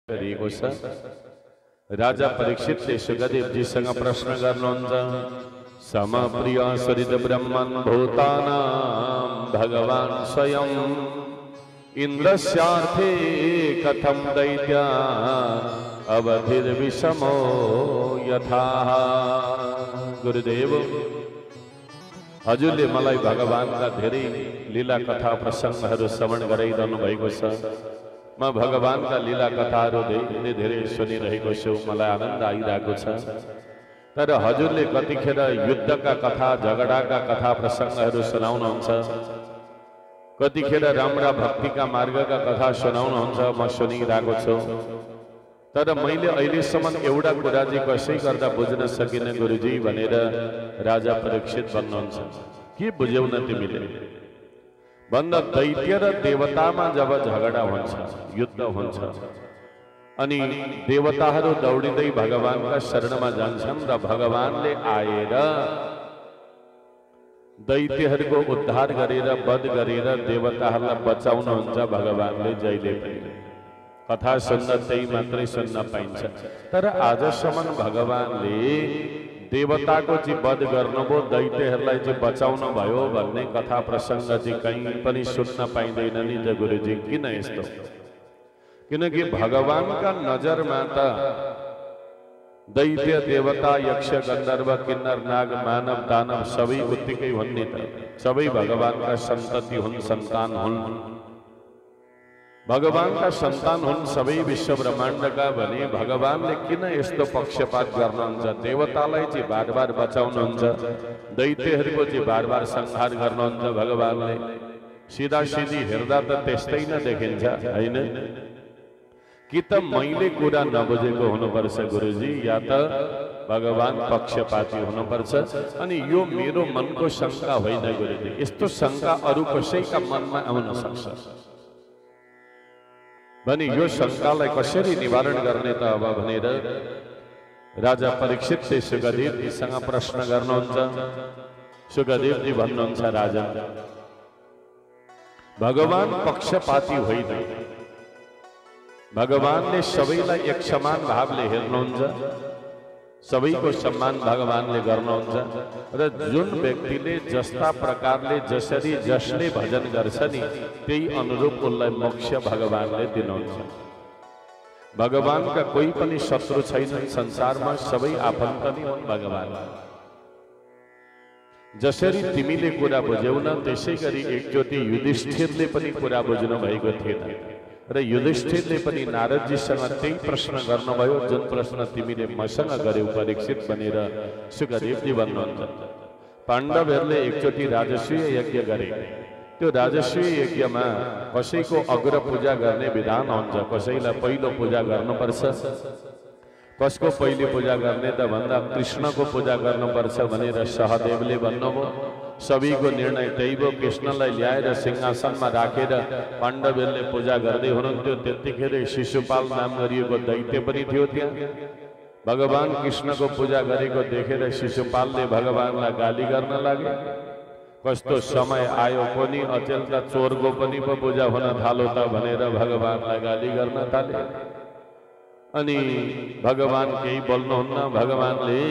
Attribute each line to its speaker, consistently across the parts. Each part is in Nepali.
Speaker 1: गरिएको छ। राजा परीक्षितले सुखदेवजीसँग प्रश्न गर्नुहुन्छ। समप्रिय सरित ब्रह्मन् भूतानां भगवान् स्वयं इन्द्रस्यार्थे कथं दैत्या अवधिर्विषमो यथा। गुरुदेव, हजुरले मलाई भगवानका धेरै लीला कथा प्रसङ्गहरू श्रवण गराइरहनु भएको छ। म भगवानका लीला कथाहरू धेरै सुनिरहेको छु, मलाई आनन्द आइरहेको छ। तर हजुरले कतिखेर युद्धका कथा, झगडाका कथा प्रसङ्गहरू सुनाउनुहुन्छ, कतिखेर राम्रा भक्तिका मार्गका कथा सुनाउनुहुन्छ, म सुनिरहेको छु। तर मैले अहिलेसम्म एउटा कुरा चाहिँ कसै गर्दा बुझ्न सकिनँ गुरुजी भनेर राजा परीक्षित भन्नुहुन्छ। के बुझ्यौ न तिमीले भन्दा दैत्य र देवतामा जब झगडा हुन्छ, युद्ध हुन्छ, अनि देवताहरू दौडिँदै भगवानका शरणमा जान्छन् र भगवानले आएर दैत्यहरूको उद्धार गरेर वध गरेर देवताहरूलाई बचाउनुहुन्छ भगवानले जहिले पनि। कथा सुन्न त्यही मात्रै सुन्न पाइन्छ। तर आजसम्म भगवानले देवताको चाहिँ वध गर्नुभयो, दैत्यहरूलाई चाहिँ बचाउनु भयो भन्ने कथा प्रसङ्ग चाहिँ कहीँ पनि सुन्न पाइँदैन नि त गुरुजी। किन यस्तो? किनकि भगवानका नजरमा त दैत्य, देवता, यक्ष, गन्धर्व, किन्नर, नाग, मानव, दानव सबै उत्तिकै हुन् नि त। सबै भगवानका सन्तति हुन्, सन्तान हुन्, भगवानका सन्तान हुन् सबै विश्व ब्रह्माण्डका। भने भगवानले किन यस्तो पक्षपात गर्नुहुन्छ? देवतालाई चाहिँ बार बार बचाउनुहुन्छ, दैत्यहरूको चाहिँ बार बार संहार गर्नुहुन्छ भगवानले। सिधा सिधी हेर्दा त त्यस्तै नै देखिन्छ, होइन? कि त मैले कुरा नबुझेको हुनुपर्छ गुरुजी, या त भगवान पक्षपाती हुनुपर्छ। अनि यो मेरो मनको शङ्का होइन गुरुजी। यस्तो शङ्का अरू कसैका मनमा आउन सक्छ भने यो शङ्कालाई कसरी निवारण गर्ने त अब भनेर राजा परीक्षितले सुखदेवजीसँग प्रश्न गर्नुहुन्छ। सुखदेवजी भन्नुहुन्छ, राजा, भगवान पक्षपाती होइन। भगवानले सबैलाई एक समान भावले हेर्नुहुन्छ, सबैको सम्मान भगवानले गर्नुहुन्छ र जुन व्यक्तिले जस्ता प्रकारले जसरी जसले भजन गर्छ नि त्यही अनुरूप उसलाई मोक्ष भगवानले दिनुहुन्छ। भगवानका कोही पनि शत्रु छैनन् संसारमा, सबै आफन्त नै हुन् भगवान। जसरी तिमीले कुरा बुझ्यौ न त्यसै गरी एकचोटि युधिष्ठिरले पनि कुरा बुझ्नु भएको थिएन र युधिष्ठिरले पनि नारदजीसँग त्यही प्रश्न गर्नुभयो जुन प्रश्न तिमीले मसँग गर्यौ परीक्षित भनेर सुखदेवजी भन्नुहुन्छ। पाण्डवहरूले एकचोटि राजस्वीय यज्ञ गरे। त्यो राजस्वीय यज्ञमा कसैको अग्र पूजा गर्ने विधान हुन्छ, कसैलाई पहिलो पूजा गर्नुपर्छ। कसको पहिले पूजा गर्ने त भन्दा कृष्णको पूजा गर्नुपर्छ भनेर सहदेवले भन्नुभयो। सबैको निर्णय त्यही भयो। कृष्णलाई ल्याएर सिंहासनमा राखेर पाण्डवहरूले पूजा गर्दै हुनुहुन्थ्यो। त्यतिखेर शिशुपाल नाम गरिएको दैत्य पनि थियो त्यहाँ। भगवान कृष्णको पूजा गरेको देखेर शिशुपालले भगवानलाई गाली गर्न लागे। कस्तो समय आयो पनि अचेल त चोरको पनि पो पूजा हुन थालो त भनेर भगवानलाई गाली गर्न थाले। अनि भगवान केही बोल्नुहुन्न। भगवानले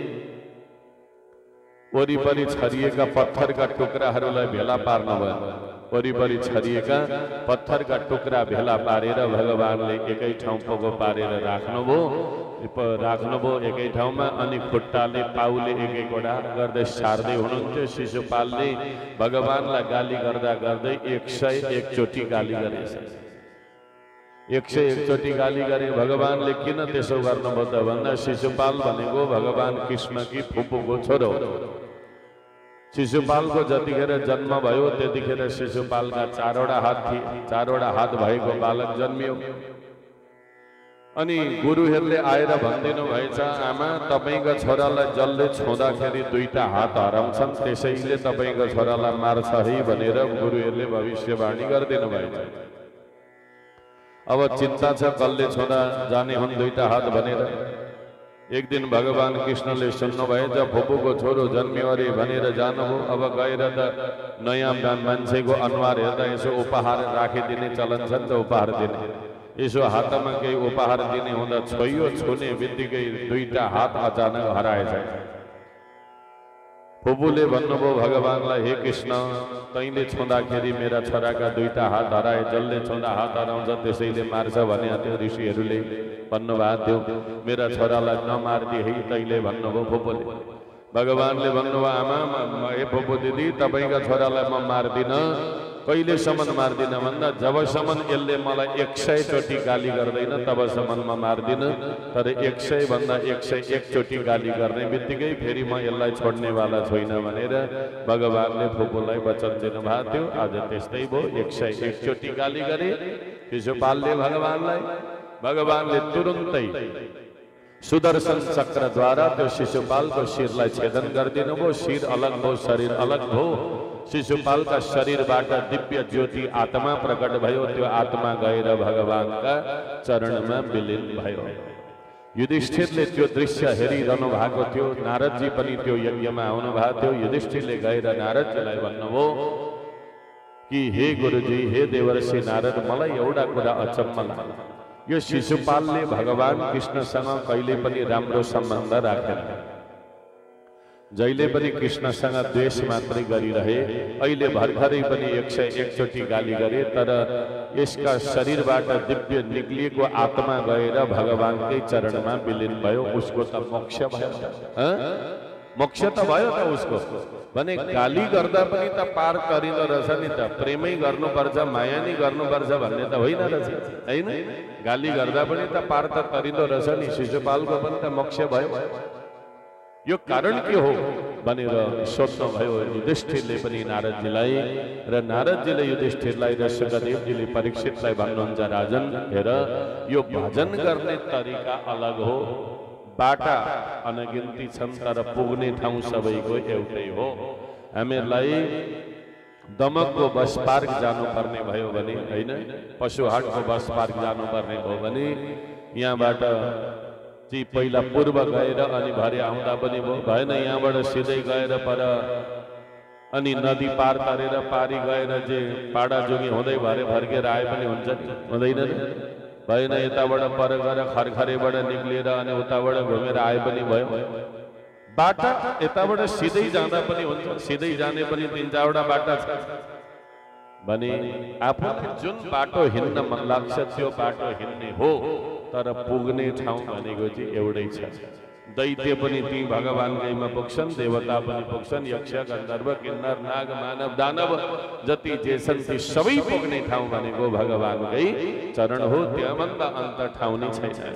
Speaker 1: वरिपरि छरिएका पत्थरका टुक्राहरूलाई भेला पार्नुभयो। वरिपरि छरिएका पत्थरका टुक्रा भेला पारेर भगवानले एकै ठाउँ पोको पारेर राख्नुभयो एकै ठाउँमा। अनि खुट्टाले पाउले एक एकवटा गर्दै सार्दै हुनुहुन्थ्यो। शिशुपालले भगवानलाई गाली गर्दा गर्दै 101 चोटि गाली गरेछ। 101 चोटि गाली गरे। भगवानले किन त्यसो गर्नुभयो त भन्दा शिशुपाल भनेको भगवान कृष्णकी फुपूको छोरो। शिशुपालको जतिखेर जन्म भयो त्यतिखेर शिशुपालका 4वटा हात थिए। 4वटा हात भएको बालक जन्मियो। अनि गुरुहरूले आएर भनिदिनु भएछ, आमा तपाईँको छोरालाई जसले छुँदाखेरि 2टा हात हराउँछन्, त्यसैले तपाईँको छोरालाई मार्छ है भनेर गुरुहरूले भविष्यवाणी गरिदिनु भएछ। अब चिन्ता छ कसले छुँदा जाने हुन् 2टा हात भनेर। एक दिन भगवान कृष्णले सुन्नुभयो जब फुपूको छोरो जन्मियो अरे भनेर जानुभयो। अब गएर त नयाँ मान्छेको अनुहार हेर्दा यसो उपहार राखिदिने चलन छ नि त, उपहार दिने। यसो हातमा केही उपहार दिने हुँदा छोइयो छुने बित्तिकै दुईटा हात अचानक हराएछ। फुपूले भन्नुभयो भगवानलाई, हे कृष्ण, तैँले छुँदाखेरि मेरा छोराका दुईटा हात हराए, जसले छुँदा हात हराउँछ त्यसैले मार्छ भने त्यो ऋषिहरूले भन्नुभएको थियो। मेरा छोरालाई नमार्दी है तैँले भन्नुभयो फुपूले। भगवानले भन्नुभयो, आमा हे फुपू दिदी, तपाईँका छोरालाई म मार्दिन। कहिलेसम्म मार्दिन भन्दा जबसम्म यसले मलाई 100 चोटि गाली गर्दैन तबसम्म म मार्दिन। तर 100 भन्दा 101 चोटि गाली गर्ने बित्तिकै फेरि म यसलाई छोड्नेवाला छैन भनेर भगवानले फुपूलाई वचन दिनुभएको थियो। आज त्यस्तै भयो, 101 चोटि गाली गरे शिशुपालले भगवानलाई। भगवानले तुरुन्तै सुदर्शन चक्रद्वारा त्यो शिशुपालको शिरलाई छेदन गरिदिनु भयो। शिर अलग भयो, शरीर अलग भयो। शिशुपालका शरीरबाट दिव्य ज्योति आत्मा प्रकट भयो। त्यो आत्मा गएर भगवानका चरणमा विलीन भयो। युधिष्ठिरले त्यो दृश्य हेरिरहनु भएको थियो। नारदजी पनि त्यो यज्ञमा आउनु भएको थियो। युधिष्ठिरले गएर नारदजीलाई भन्नुभयो कि हे गुरुजी, हे देवर्षि नारद, मलाई एउटा कुरा अचम्म लाग्यो। यो शिशुपालले भगवान कृष्णसँग कहिले पनि राम्रो सम्बन्ध राखेन। जहिले पनि कृष्णसँग द्वेष मात्रै गरिरहे। अहिले भर्खरै पनि 101 चोटि गाली गरे, तर यसका शरीरबाट दिव्य निक्लिएको आत्मा गएर भगवानकै चरणमा विलीन भयो। उसको त मोक्ष भयो, मोक्ष त भयो त उसको। भने गाली गर्दा पनि त पार गरिँदो रहेछ नि त। प्रेमै गर्नुपर्छ, माया नै गर्नुपर्छ भन्ने त होइन रहेछ, होइन? गाली गर्दा पनि त पार त गरिँदो रहेछ नि। शिशुपालको पनि त मोक्ष भयो। यो कारण के हो भनेर सोध्नु भयो युधिष्ठिरले पनि नारदजीलाई। र नारदजीले युधिष्ठिरलाई र सुखदेवजीले परीक्षितलाई भन्नुहुन्छ, राजन हेर, यो भजन गर्ने तरिका अलग हो। बाटा अनगिन्ती छन् तर पुग्ने ठाउँ सबैको एउटै हो। हामीहरूलाई दमकको बस पार्क जानुपर्ने भयो भने, होइन, पशुहाटको बस पार्क जानुपर्ने भयो भने यहाँबाट चाहिँ पहिला पूर्व गएर अनि भरे आउँदा पनि भएन। यहाँबाट सिधै गएर पर अनि नदी पार तरेर पारी गएर जे पाडा जोगी हुँदै भरे फर्केर आए पनि हुन्छ, हुँदैन? भएन। यताबाट पर गएर खरखरेबाट निक्लिएर अनि उताबाट घुमेर आए पनि भयो। बाटा यताबाट सिधै जाँदा पनि हुन्छ, सिधै जाने पनि 3-4वटा बाटा छ भने आफूलाई जुन बाटो हिँड्न मन लाग्छ त्यो बाटो हिँड्ने हो। तर पुग्ने ठाउँ भनेको चाहिँ एउटै छ। दैत्य पनि ती भगवानकैमा पुग्छन्, देवता पनि पुग्छन्, यक्ष गन्धर्व किन्नर नाग मानव दानव जति जे छन् ती सबै पुग्ने ठाउँ भनेको भगवानकै चरण हो। त्यहाँभन्दा अन्त ठाउँ नै छैन।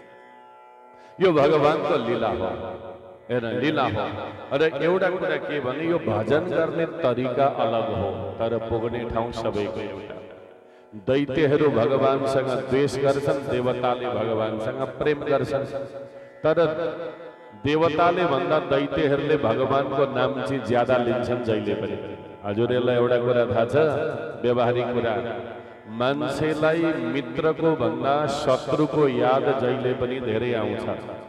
Speaker 1: यो भगवानको लीला हो, हेर, लीला हो। र एउटा कुरा के भने यो भजन गर्ने तरिका अलग हो तर पुग्ने ठाउँ सबैको एउटा। दैत्यहरू भगवानसँग द्वेष गर्छन्, देवताले भगवानसँग प्रेम गर्छन्। तर देवताले भन्दा दैत्यहरूले भगवानको नाम चाहिँ ज्यादा लिन्छन् जहिले पनि। हजुरहरूलाई एउटा कुरा थाहा छ, व्यवहारिक कुरा, मान्छेलाई मित्रको भन्दा शत्रुको याद जहिले पनि धेरै आउँछ।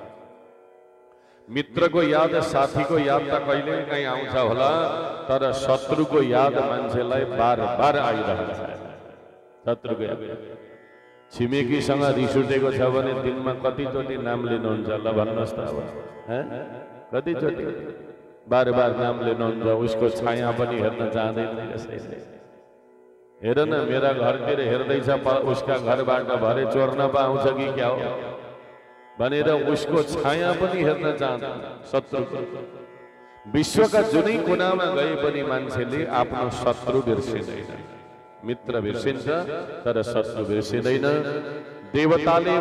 Speaker 1: मित्रको याद, साथीको याद त कहिले काहीँ आउँछ होला, तर शत्रुको याद मान्छेलाई बार बार आइरहन्छ। शत्रुको याद। छिमेकीसँग रिस उठेको छ भने दिनमा कतिचोटि नाम लिनुहुन्छ? ल भन्नुहोस् त अब, कतिचोटि बार बार नाम लिनुहुन्छ? उसको छाया पनि हेर्न चाहँदैन यसैले। हेर न, मेरा घरतिर हेर्दैछ, उसका घरबाट भरे चोर्न पाउँछ कि क्या हो भनेर उसको छाया पनि हेर्न चाहन्छ शत्रुको। विश्वका जुनै कुनामा गए पनि मान्छेले आफ्नो शत्रु बिर्सिँदैन। मित्र बिर्सिन्छ तर शत्रु बिर्सिँदैन। देवताले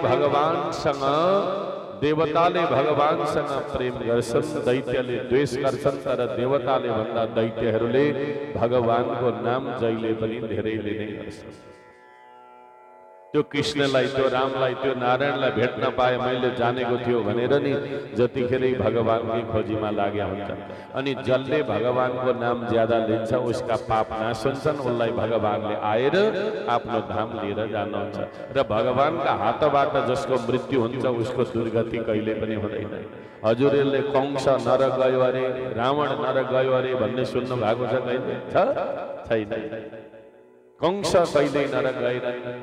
Speaker 1: भगवानसँग प्रेम गर्छन्, दैत्यले द्वेष गर्छन्। तर देवताले भन्दा दैत्यहरूले भगवानको नाम जहिले पनि धेरै लिने गर्छन्। त्यो कृष्णलाई, त्यो रामलाई, त्यो नारायणलाई भेट्न पाए मैले जानेको थियो भनेर नि जतिखेरै भगवानकै खोजीमा लाग्या हुन्छ। अनि जसले भगवानको नाम ज्यादा लिन्छ उसका पाप नाश हुन्छन्। उसलाई भगवानले आएर आफ्नो धाम लिएर जानुहुन्छ। र भगवानका हातबाट जसको मृत्यु हुन्छ उसको दुर्गति कहिले पनि हुँदैन। हजुरहरूले कंस नरक गयो अरे, रावण नरक गयो अरे भन्ने सुन्नु भएको छ? कहिले छ? छैन। कंस कहिल्यै नरक गएन।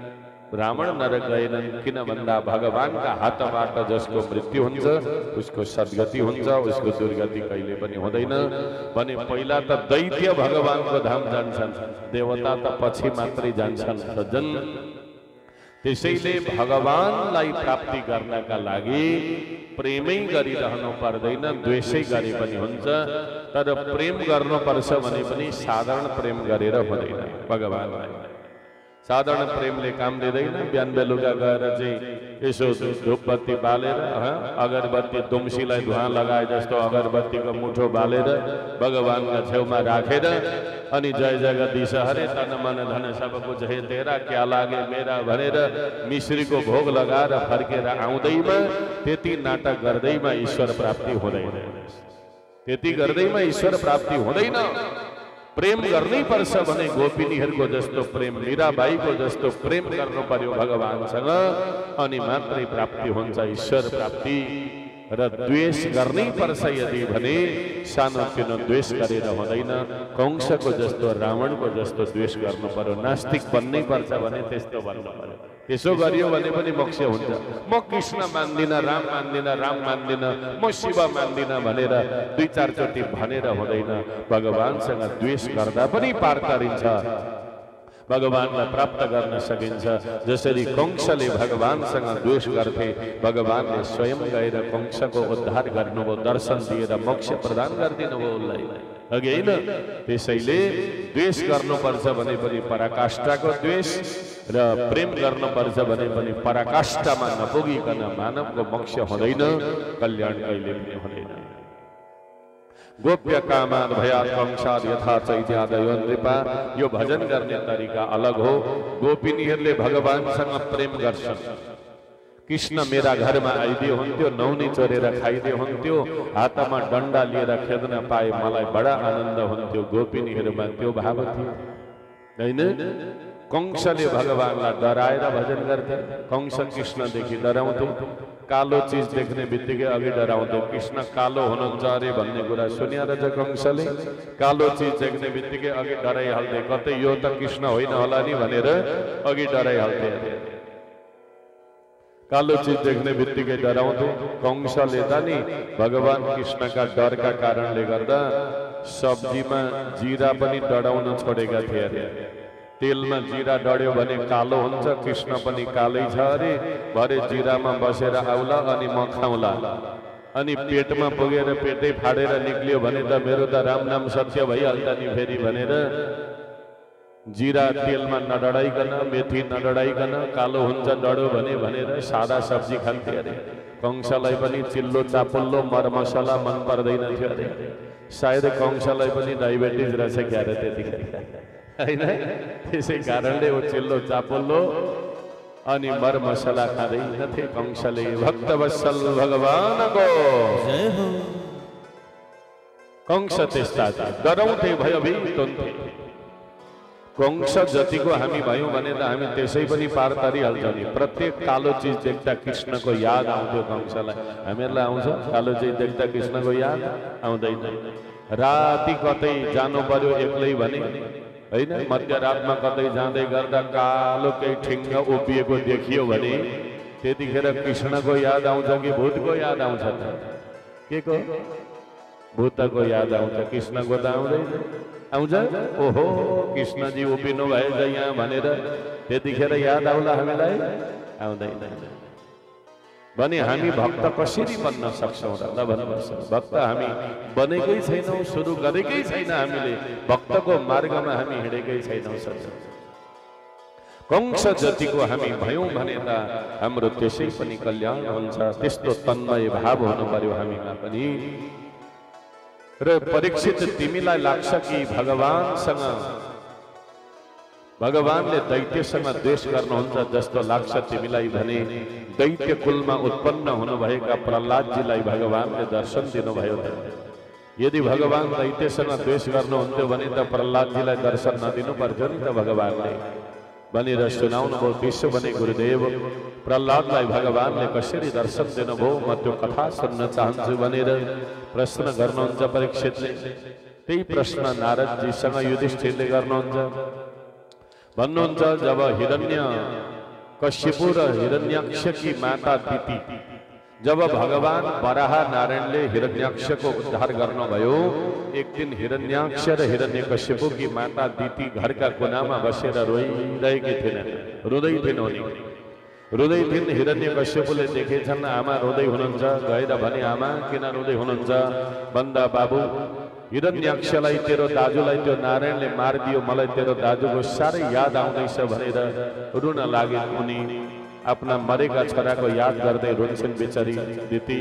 Speaker 1: ब्राह्मण नरक गएनन् किन भन्दा भगवानका हातबाट जसको मृत्यु हुन्छ उसको सद्गति हुन्छ, उसको दुर्गति कहिले पनि हुँदैन भने पहिला त दैत्य भगवानको धाम जान्छन्, देवता त पछि मात्रै जान्छन् सज्जन। त्यसैले भगवानलाई प्राप्ति गर्नका लागि प्रेमै गरिरहनु पर्दैन, द्वेषै गरे पनि हुन्छ, तर प्रेम गर्नुपर्छ भने पनि साधारण प्रेम गरेर हुँदैन। भगवानलाई साधारण प्रेमले काम दिँदैन। बिहान बेलुका गएर चाहिँ यसो धूपबत्ती बालेर अगरबत्ती दुम्सीलाई धुवा लगाए जस्तो अगरबत्तीको मुठो बालेर भगवानका छेउमा राखेर अनि जय जगदीश हरे तन मन धन सब कुछ हे तेरा क्या लागे मेरा भनेर मिश्रीको भोग लगाएर फर्केर आउँदैमा त्यति नाटक गर्दैमा ईश्वर प्राप्ति हुँदैन, त्यति गर्दैमा ईश्वर प्राप्ति हुँदैन। प्रेम गर्नै पर्छ भने गोपिनीहरूको जस्तो प्रेम, मीराबाईको जस्तो प्रेम गर्नु पर्यो भगवानसँग, अनि मात्रै प्राप्ति हुन्छ ईश्वर प्राप्ति। र द्वेष गर्नै पर्छ यदि भने सानो तिनो द्वेष गरेर हुँदैन। कंसको जस्तो रावणको जस्तो द्वेष गर्नु पर्यो, नास्तिक बन्नै पर्छ भने त्यस्तो बन्नु पर्यो। त्यसो गरियो भने पनि मोक्ष हुन्छ। म कृष्ण मान्दिनँ, राम मान्दिनँ, राम मान्दिनँ, म शिव मान्दिनँ भनेर दुई चार चोटि भनेर हुँदैन। भगवानसँग द्वेष गर्दा पनि पार तरिन्छ, भगवानलाई प्राप्त गर्न सकिन्छ। जसरी कंसले भगवानसँग द्वेष गर्थे, भगवानले स्वयं गएर कंसको उद्धार गर्नुभयो, दर्शन दिएर मोक्ष प्रदान गरिदिनु भयो उसलाई, अघि होइन? त्यसैले द्वेष गर्नुपर्छ भने पनि पराकाष्ठाको द्वेष र प्रेम गर्नुपर्छ भने पनि पराकाष्ठामा नपुगिकन मानवको मोक्ष हुँदैन, कल्याण कहिले पनि हुँदैन। गोप्य कामान भयात कंसाद यथा चैत्यादयो नृपा। यो भजन गर्ने तरिका अलग हो। गोपिनीहरूले भगवानसँग प्रेम गर्छन्। कृष्ण मेरा घरमा आइदिए हुन्थ्यो, नौनी चोरेर खाइदिए हुन्थ्यो, हातमा डन्डा लिएर खेद्न पाए मलाई बडा आनन्द हुन्थ्यो। गोपिनीहरूमा त्यो भाव थियो, हैन? कंसले भगवानलाई डराएर भजन गर्थे। कंस कृष्णदेखि डराउँथे, कालो चीज देख्ने बित्तिकै अघि डराउँथे। कृष्ण कालो हुनुहुन्छ अरे भन्ने कुरा सुन्या रहेछ कंसले। कालो चीज देख्ने बित्तिकै अघि डराइहाल्थे, कतै यो त कृष्ण होइन होला नि भनेर अघि डराइहाल्थे। कालो चीज देख्ने बित्तिकै डराउँथे। कंसले त नि भगवान कृष्णका डरका कारणले गर्दा सब्जीमा जीरा पनि डराउन छोडेका थिए अरे। तेलमा जीरा डढ्यो भने कालो हुन्छ, कृष्ण पनि कालै छ अरे। भरे जीरामा बसेर आउला अनि म खाउला, अनि पेटमा पुगेर पेटै फाडेर निक्लियो भने त मेरो त राम नाम सत्य भइहाल्छ नि फेरि भनेर जीरा तेलमा नडढाइकन, मेथी नडढाइकन कालो हुन्छ डढ्यो भने भनेर सादा सब्जी खान्थे अरे। कंसलाई पनि चिल्लो चापल्लो मरमसला मन पर्दैन थियो अरे। सायद कंसलाई पनि डायबिटिज रहेछ क्या अरे त्यतिखेर, हैन? त्यसै कारणले वो चिल्लो चापल्लो अनि मरमसला खाँदैनथे कंसले। भक्तवत्सल भगवानको जय हो। कंस त्यस्ता डराउँथे, भयभीत हुन्थे। कंस जतिको हामी भयौँ भने त हामी त्यसै पनि पार तरिहाल्छौँ नि। प्रत्येक कालो चिज देख्दा कृष्णको याद आउँथ्यो कंसलाई। हामीहरूलाई आउँछ कालो चिज देख्दा कृष्णको याद? आउँदैन। राति कतै जानु पर्यो एक्लै भने, हैन? मध्यरातमा कतै जाँदै गर्दा कालो केही ठिङ्ग उभिएको देखियो भने त्यतिखेर कृष्णको याद आउँछ कि भूतको याद आउँछ त? के को? भूतको याद आउँछ, कृष्णको त आउँदैन। आउँछ? ओहो कृष्णजी उभिनु भएछ यहाँ भनेर त्यतिखेर याद आउला हामीलाई? आउँदैन। भने हामी भक्त कसरी बन्न सक्छौँ र? ल भन्नुहोस्। भक्त हामी बनेकै छैनौँ, सुरु गरेकै छैन हामीले, भक्तको मार्गमा हामी हिँडेकै छैनौँ। कंस जतिको हामी भयौँ भने त हाम्रो त्यसै पनि कल्याण हुन्छ। त्यस्तो तन्मय भाव हुनु पर्यो हामीमा पनि। र परीक्षित तिमीलाई लाग्छ कि भगवानसँग, भगवानले दैत्यसँग द्वेष गर्नुहुन्छ जस्तो लाग्छ तिमीलाई भने दैत्य कुलमा उत्पन्न हुनुभएका प्रहलादजीलाई भगवानले दर्शन दिनुभयो। यदि भगवान दैत्यसँग द्वेष गर्नुहुन्थ्यो भने त प्रहलादजीलाई दर्शन नदिनु पर्थ्यो नि त भगवानले भनेर सुनाउनुभयो। त्यसो भने गुरुदेव प्रहलादलाई भगवानले कसरी दर्शन दिनुभयो म त्यो कथा सुन्न चाहन्छु भनेर प्रश्न गर्नुहुन्छ परीक्षितले। त्यही प्रश्न नारदजीसँग युधिष्ठिरले गर्नुहुन्छ। भन्नुहुन्छ जब हिरण्य कश्यपु र हिरण्याक्ष की माता दिति जब भगवान वराह नारायणले हिरण्याक्षको उद्धार गर्नुभयो, एक दिन हिरण्याक्ष र हिरण्यकश्यपु की माता दिति घरका कुनामा बसेर रोइरहेकी थिइन्। रुँदै थिइन् उनी, रुँदै थिइन्। हिरण्यकश्यपुले देखेछन् आमा रुँदै हुनुहुन्छ, गएर भने आमा किन रुँदै हुनुहुन्छ भन्दा बाबु हिरण्याक्षलाई तेरो दाजुलाई त्यो नारायणले मारिदियो, मलाई तेरो दाजुको साह्रै याद आउँदैछ भनेर रुन लागे। उनी आफ्ना मरेका छोराको याद गर्दै रुन्छन् बिचारी दिति।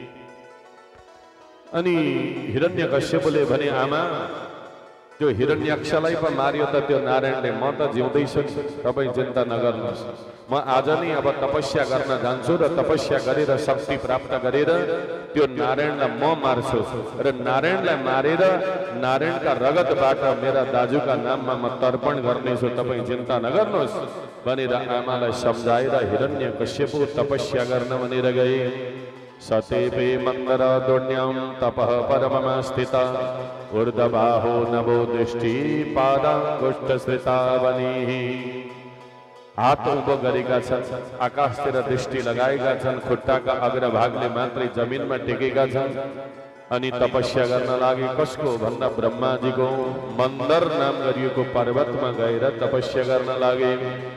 Speaker 1: अनि हिरण्यकश्यपुले भने आमा त्यो हिरण्याक्षलाई पो मारियो त त्यो नारायणले, म त जिउँदैछु, तपाईँ चिन्ता नगर्नुहोस्। म आज नै अब तपस्या गर्न जान्छु र तपस्या गरेर शक्ति प्राप्त गरेर त्यो नारायणलाई म मार्छु र नारायणलाई मारेर नारायणका रगतबाट मेरा दाजुका नाममा म तर्पण गर्नेछु, तपाईँ चिन्ता नगर्नुहोस् भनेर आमालाई सम्झाएर हिरण्यकश्यपु तपस्या गर्न भनेर गए। सतेपे मन्दर दोण्यां तपः परममा स्थिता ऊर्ध्वबाहो नभो दृष्टि पादाङ्गुष्ठश्रिता वनिः। हात उभो गरेका छन्, आकाशतिर दृष्टि लगाएका छन्, खुट्टाका अग्रभागले मात्रै जमिनमा टेकेका छन् अनि तपस्या गर्न लागे। कसको भन्दा ब्रह्माजीको मन्दर नाम गरिएको पर्वतमा गएर तपस्या गर्न लागे।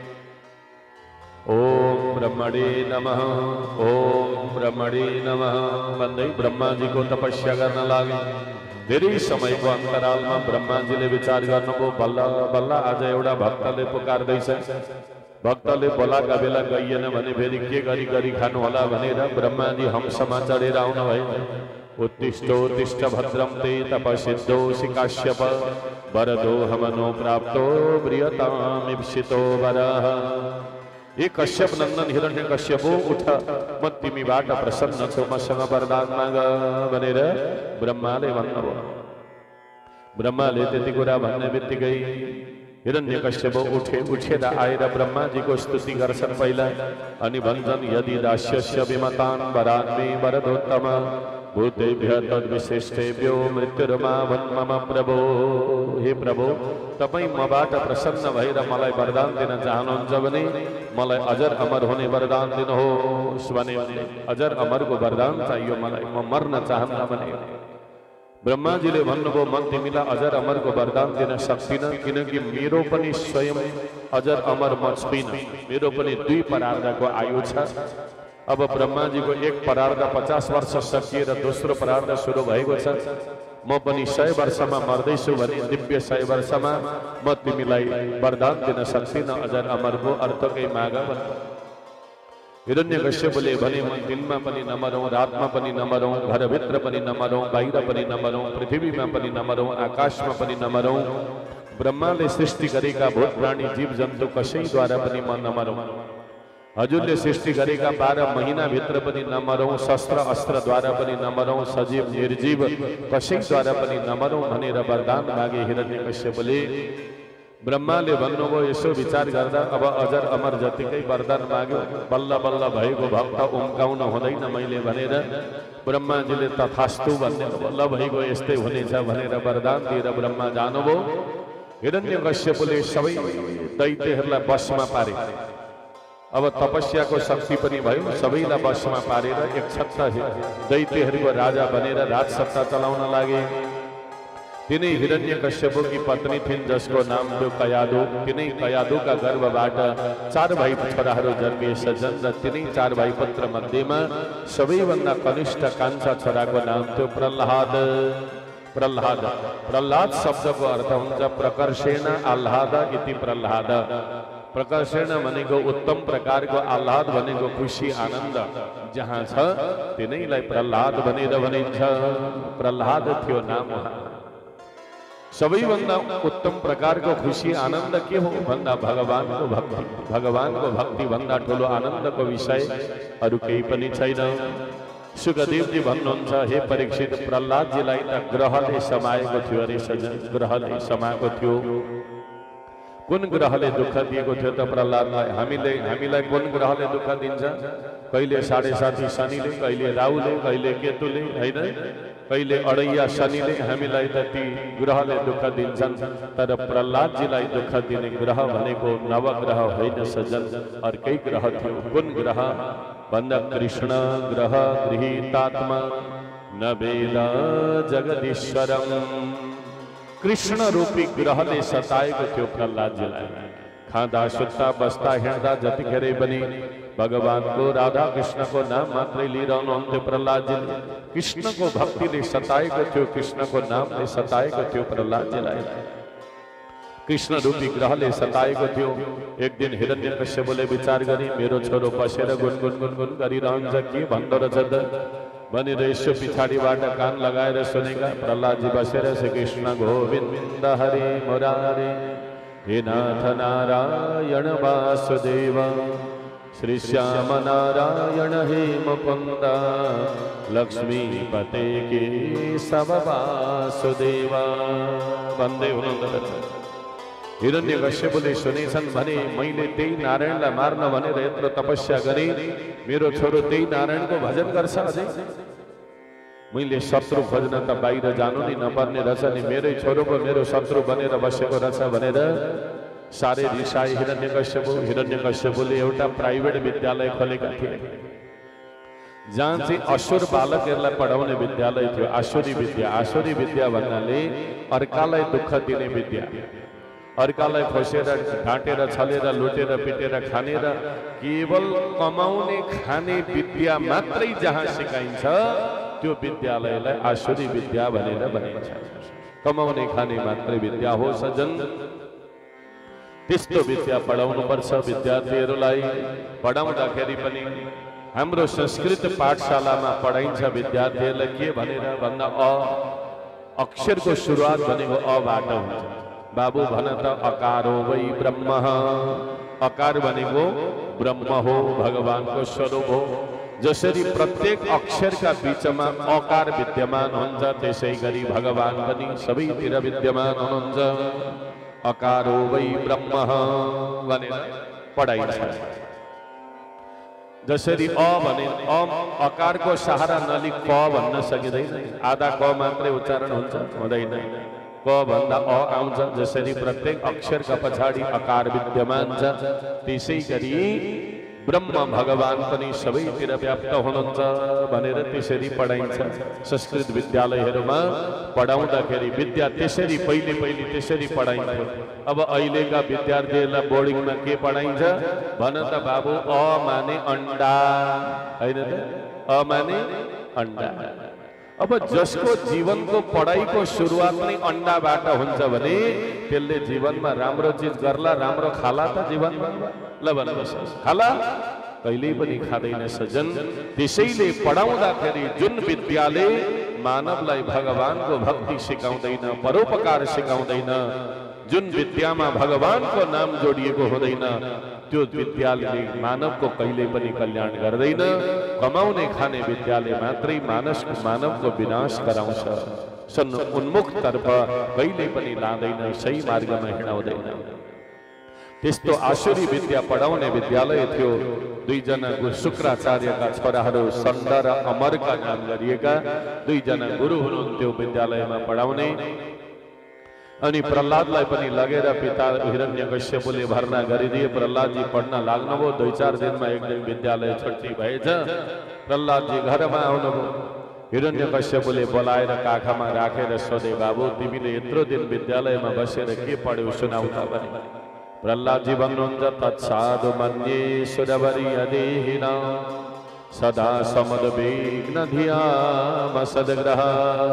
Speaker 1: ओम ब्रह्मणे नमः, ओम ब्रह्मणे नमः भन्दै ब्रह्माजीको तपस्या गर्न लागे। धेरै समयको अन्तरालमा ब्रह्माजीले विचार गर्नुभयो, बल्ल बल्ल आज एउटा भक्तले पुकार्दैछ, भक्तले बोलाका बेला गइएन भने फेरि के गरी खानु होला भनेर ब्रह्माजी हंसमा चढेर आउनुभयो। उत्तिष्ठोत्तिष्ठ भद्रं ते तपसिद्धोऽसि काश्यप वरदो हमनो प्राप्तो ब्रियतामीप्सितो वरः। हे कश्यप नन्दन हिरण्यकश्यपु, उठ, म तिमीबाट प्रसन्न छु, मसँग वरदान माग भनेर ब्रह्माले भन्नुभयो। ब्रह्माले त्यति कुरा भन्ने बित्तिकै हिरण्यकश्यपु उठेर आएर ब्रह्माजीको स्तुति गर्छन् पहिला अनि भन्छन् यदि दास्यस्य विमतान् वरान्मे वरदोत्तम भूतेभ्य तद्विशिष्टेभ्यो मृत्युर्मा मम प्रभो। हे प्रभु, तपाईँ मबाट प्रसन्न भएर मलाई वरदान दिन चाहनुहुन्छ भने मलाई अजर अमर हुने वरदान दिनुहोस् भने अजर अमरको वरदान चाहियो मलाई, म मर्न चाहन्न भने। ब्रह्माजीले भन्नुभयो म तिमीलाई अजर अमरको वरदान दिन सक्दिनँ, किनकि मेरो पनि स्वयं अजर अमर म छुइनँ, मेरो पनि 2 परार्धको आयु छ। अब ब्रह्माजीको एक परार्ध 50 वर्ष सकिएर दोस्रो परार्ध सुरु भएको छ, म पनि 100 वर्षमा मर्दैछु भने दिव्य 100 वर्षमा म तिमीलाई वरदान दिन सक्दिनँ, अजर अमरको अर्थकै माग। हिरण्यकश्यपुले भने म दिनमा पनि नमरौँ, रातमा पनि नमरौँ, घरभित्र पनि नमरौँ, बाहिर पनि नमरौँ, पृथ्वीमा पनि नमरौँ, आकाशमा पनि नमरौँ, ब्रह्माले सृष्टि गरेका भूत प्राणी जीव जन्तु कसैद्वारा पनि म नमरौँ, हजुरले सृष्टि गरेका 12 महिनाभित्र पनि नमरौँ, शस्त्र अस्त्रद्वारा पनि नमरौँ, सजीव निर्जीव कसैद्वारा पनि नमरौँ भनेर वरदान मागे हिरण्यकश्यपुले। ब्रह्माले भन्नुभयो यसो विचार गर्दा अब अजर अमर जतिकै वरदान माग्यो, बल्ल बल्ल भएको भक्त उम्काउन हुँदैन मैले भनेर ब्रह्माजीले तथास्तु भन्ने बल्ल भएको यस्तै हुनेछ भनेर वरदान दिएर ब्रह्मा जानुभयो। हिरण्यकश्यपुले सबै दैत्यहरूलाई वशमा पारे। अब तपस्याको शक्ति पनि भयो, सबैलाई वशमा पारेर एक छत्ता दैत्यहरूको राजा बनेर राजसत्ता चलाउन लागे। तिनै हिरण्यकश्यपु की पत्नी थिइन् जसको नाम थियो कयादु। तिनै कयादुका गर्भबाट 4 भाइ छोराहरू जन्मिए सज्जन र तिनै 4 भाइ पुत्र मध्येमा सबैभन्दा कनिष्ठ कान्छा छोराको नाम थियो प्रह्लाद। प्रह्लाद प्रह्लाद शब्दको अर्थ हुन्छ प्रकर्षेण आह्लाद इति प्रह्लाद। प्रकर्षण भनेको उत्तम प्रकारको, आह्लाद भनेको खुशी आनन्द जहाँ छ तिनैलाई प्रह्लाद भनेर भनिन्छ। प्रह्लाद थियो नाम। सबैभन्दा उत्तम प्रकारको खुशी आनन्द के हो भन्दा भगवानको भक्ति। भगवानको भक्ति भन्दा ठुलो आनन्दको विषय अरु केही पनि छैन। सुखदेवजी भन्नुहुन्छ हे परीक्षित, प्रह्लादजीलाई त ग्रहले समाएको थियो अरे सज्जन, ग्रहले समाएको थियो। कुन ग्रहले दुःख दिएको थियो त प्रहलादलाई? हामीलाई कुन ग्रहले दुःख दिन्छ? कहिले 7.5 शनिले, कहिले राहुले, कहिले केतुले, हैन? कहिले अडैया शनिले हामीलाई त ती ग्रहले दुःख दिन्छन्। तर प्रहलादजीलाई दुःख दिने ग्रह भनेको नवग्रह होइन सज्जन, अर्कै ग्रह थियो। कुन ग्रह भन्दा कृष्ण ग्रह गृहीतात्मा न वेद जगदीश्वरम। कृष्ण रूपी ग्रहले सताएको थियो प्रहलादजीलाई। खाँदा सुत्दा बस्दा हिँड्दा जतिखेरै पनि भगवानको राधा कृष्णको नाम मात्रै लिइरहनुहुन्थ्यो प्रहलादजीले। कृष्णको भक्तिले सताएको थियो, कृष्णको नामले सताएको थियो प्रहलादजीलाई। कृष्ण रूपी ग्रहले सताएको थियो। एक दिन हिरण्यकश्यपले विचार गरी मेरो छोरो बसेर गुनगुन गुनगुन गरिरहन्छ, के भन्दो रहेछ त भनेर यसो पछाडिबाट कान लगाएर सुनेका। प्रहलादजी बसेर श्री कृष्ण गोविन्द हरे मुरारे हे नाथ नारायण वासुदेव श्री श्याम नारायण हे मुकुंद लक्ष्मीपते केशव वासुदेव भन्दै हुनुहुँदो। हिरण्यकश्यपले सुनेछन् भने मैले त्यही नारायणलाई मार्न भनेर यत्रो तपस्या गरे, मेरो छोरो त्यही नारायणको भजन गर्छ अझै? मैले शत्रु खोज्न त बाहिर जानु नै नपर्ने रहेछ नि, मेरै छोरो पो मेरो शत्रु बनेर बसेको रहेछ भनेर साह्रै रिसाए हिरण्यकश्यप। हिरण्यकश्यपले एउटा प्राइभेट विद्यालय खोलेका थिए, जहाँ चाहिँ असुर बालकहरूलाई पढाउने विद्यालय थियो। आसुरी विद्या, आसुरी विद्या भन्नाले अर्कालाई दुःख दिने विद्या, अर्कालाई खोसेर ढाँटेर छलेर लुटेर पिटेर खाने र केवल कमाउने खाने विद्या मात्रै जहाँ सिकाइन्छ त्यो विद्यालयलाई आसुरी विद्या भनेर भनिन्छ। कमाउने खाने मात्रै विद्या हो सज्जन। त्यस्तो विद्या पढाउनु पर्छ विद्यार्थीहरूलाई। पढाउँदाखेरि पनि हाम्रो संस्कृत पाठशालामा पढाइन्छ विद्यार्थीहरूलाई के भनेर भन्दा अक्षरको सुरुवात भनेको अबाट हुन्छ। बाबु भन त अकारो वै ब्रह्म, अकार भनेको ब्रह्म हो, भगवानको स्वरूप हो। जसरी प्रत्येक अक्षरका बीचमा अकार विद्यमान हुन्छ त्यसै गरी भगवान पनि सबैतिर विद्यमान हुनुहुन्छ। अकारो वै ब्रह्म भनेर पढाइन्छ। जसरी भने अकारको सहारा नलिई क भन्न सकिँदैन, आधा क मात्रै उच्चारण हुन्छ, हुँदैन। क भन्दा आउँछ। जसरी प्रत्येक अक्षरका पछाडि अकार विद्यमान छ त्यसै गरी ब्रह्म भगवान पनि सबैतिर व्याप्त हुनुहुन्छ भनेर त्यसरी पढाइन्छ। संस्कृत विद्यालयहरूमा पढाउँदाखेरि विद्या त्यसरी पहिले त्यसरी पढाइन्थ्यो। अब अहिलेका विद्यार्थीहरूलाई बोर्डिङमा के पढाइन्छ भन त बाबु? अ माने अंडा, हैन त? अ माने अंडा। अब जसको जीवनको पढाइको सुरुवात नै अंडाबाट हुन्छ भने त्यसले जीवनमा राम्रो चिज गर्ला, राम्रो खाला त जीवनमा? ल भन्नुहोस्, खाला? कहिल्यै पनि खाँदैन सज्जन। त्यसैले पढाउँदाखेरि जुन विद्याले मानवलाई भगवानको भक्ति सिकाउँदैन, परोपकार सिकाउँदैन, जुन विद्यामा भगवानको नाम जोडिएको हुँदैन त्यो विद्याले मानवको कहिल्यै पनि कल्याण गर्दैन। कमाउने खाने विद्याले मात्रै मानवको विनाश गराउँछ, सन् उन्मुखतर्फ कहिल्यै पनि लाँदैन, सही मार्गमा हिँडाउँदैन। त्यस्तो आसुरी विद्या पढाउने विद्यालय थियो। दुईजना शुक्राचार्यका छोराहरू सण्ड र अमरका नाम गरिएका दुईजना गुरु हुनुहुन्थ्यो विद्यालयमा पढाउने। अनि प्रहलादलाई पनि लगेर पिता हिरण्यकश्यपले भर्ना गरिदिए। प्रहलादजी पढ्न लाग्नुभयो। 2-4 दिनमा एक दिन विद्यालय छुट्टी भएछ। प्रहलादजी घरमा आउनुभयो। हिरण्यकश्यपले बोलाएर काखमा राखेर सोधे, बाबु तिमीले यत्रो दिन विद्यालयमा बसेर के पढ्यौ सुनाउ त भने। प्रहलादजी भन्नुहुन्छ, तत्साधु मन्ये सुरवरीयदेहिना सदा समदविघ्न धियाम सद्ग्रह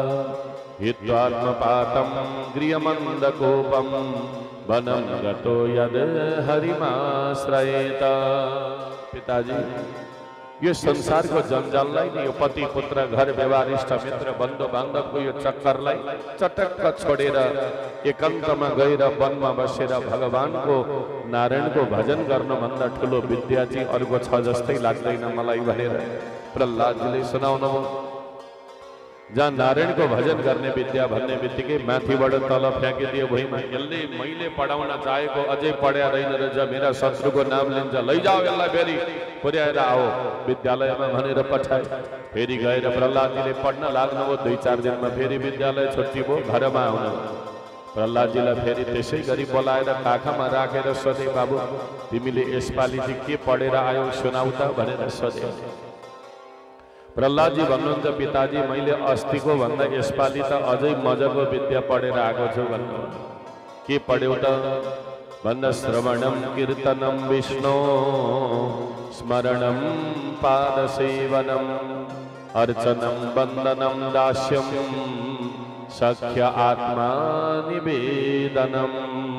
Speaker 1: हित्वात्मपातं गृहमन्दकोपं वनं गतो यद हरिमाश्रयेत। पिताजी, यो संसारको जंजाललाई नि, यो पति पुत्र घर व्यवहार इष्ट मित्र बन्धु बान्धवको यो चक्करलाई चटक्क छोडेर एकान्तमा गएर वनमा बसेर भगवानको नारायणको भजन गर्नुभन्दा ठुलो विद्या चाहिँ अर्को छ जस्तै लाग्दैन मलाई भनेर प्रहलादजीले सुनाउनुभयो। जहाँ नारायणको भजन गर्ने विद्या भन्ने बित्तिकै माथिबाट तल फ्याँकिदियो भुइँमा। यसले मैले पढाउन चाहेको अझै पढ्या रहेन रहेछ, मेरा शत्रुको नाम लिन्छ, लैजाऊ यसलाई फेरि पुर्याएर आओ विद्यालयमा भनेर पठाए। फेरि गएर प्रहलादजीले पढ्न लाग्नुभयो। 2-4 दिनमा फेरि विद्यालय छुट्टी भयो, घरमा आउनु। प्रहलादजीलाई फेरि त्यसै गरी बोलाएर काखमा राखेर सोधे, बाबु तिमीले यसपालि चाहिँ के पढेर आयो सुनाउ त भनेर सोधे। प्रहलादजी भन्नुहुन्छ, पिताजी मैले अस्तिको भन्दा यसपालि त अझै मजाको विद्या पढेर आएको छु भन्नु। के पढ्यौ त भन्दा श्रवणम कीर्तनम विष्णु स्मरणम पादसेवनम अर्चनम वंदनम दास्यम सख्य आत्मा निवेदनम।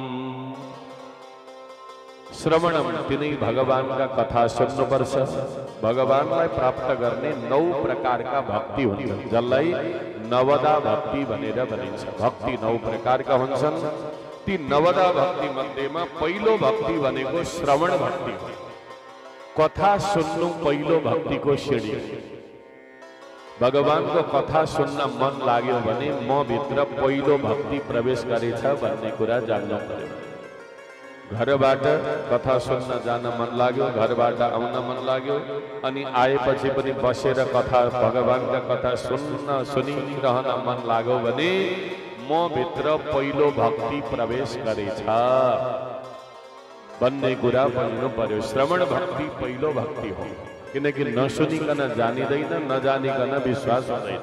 Speaker 1: श्रवणम तिनै भगवानका कथा सुन्नुपर्छ। भगवानलाई प्राप्त गर्ने 9 प्रकारका भक्ति हुन्छन्, जसलाई नवदा भक्ति भनेर भनिन्छ। भक्ति 9 प्रकारका हुन्छन्। ती नवदा भक्ति मध्येमा पहिलो भक्ति भनेको श्रवण भक्ति हो। कथा सुन्नु पहिलो भक्तिको सिडी। भगवानको कथा सुन्न मन लाग्यो भने म भित्र पहिलो भक्ति प्रवेश गरेछ भन्ने कुरा जान्नु पर्यो। घरबाट कथा सुन्न जान मन लाग्यो, घरबाट आउन मन लाग्यो, अनि आएपछि पनि बसेर कथा भगवानका कथा सुनिरहन मन लाग्यो भने म भित्र पहिलो भक्ति प्रवेश गरेछ भन्ने कुरा बुझ्नु पर्यो। श्रवण भक्ति पहिलो भक्ति हो, किनकि नसुनिकन जानिँदैन, नजानिकन विश्वास हुँदैन।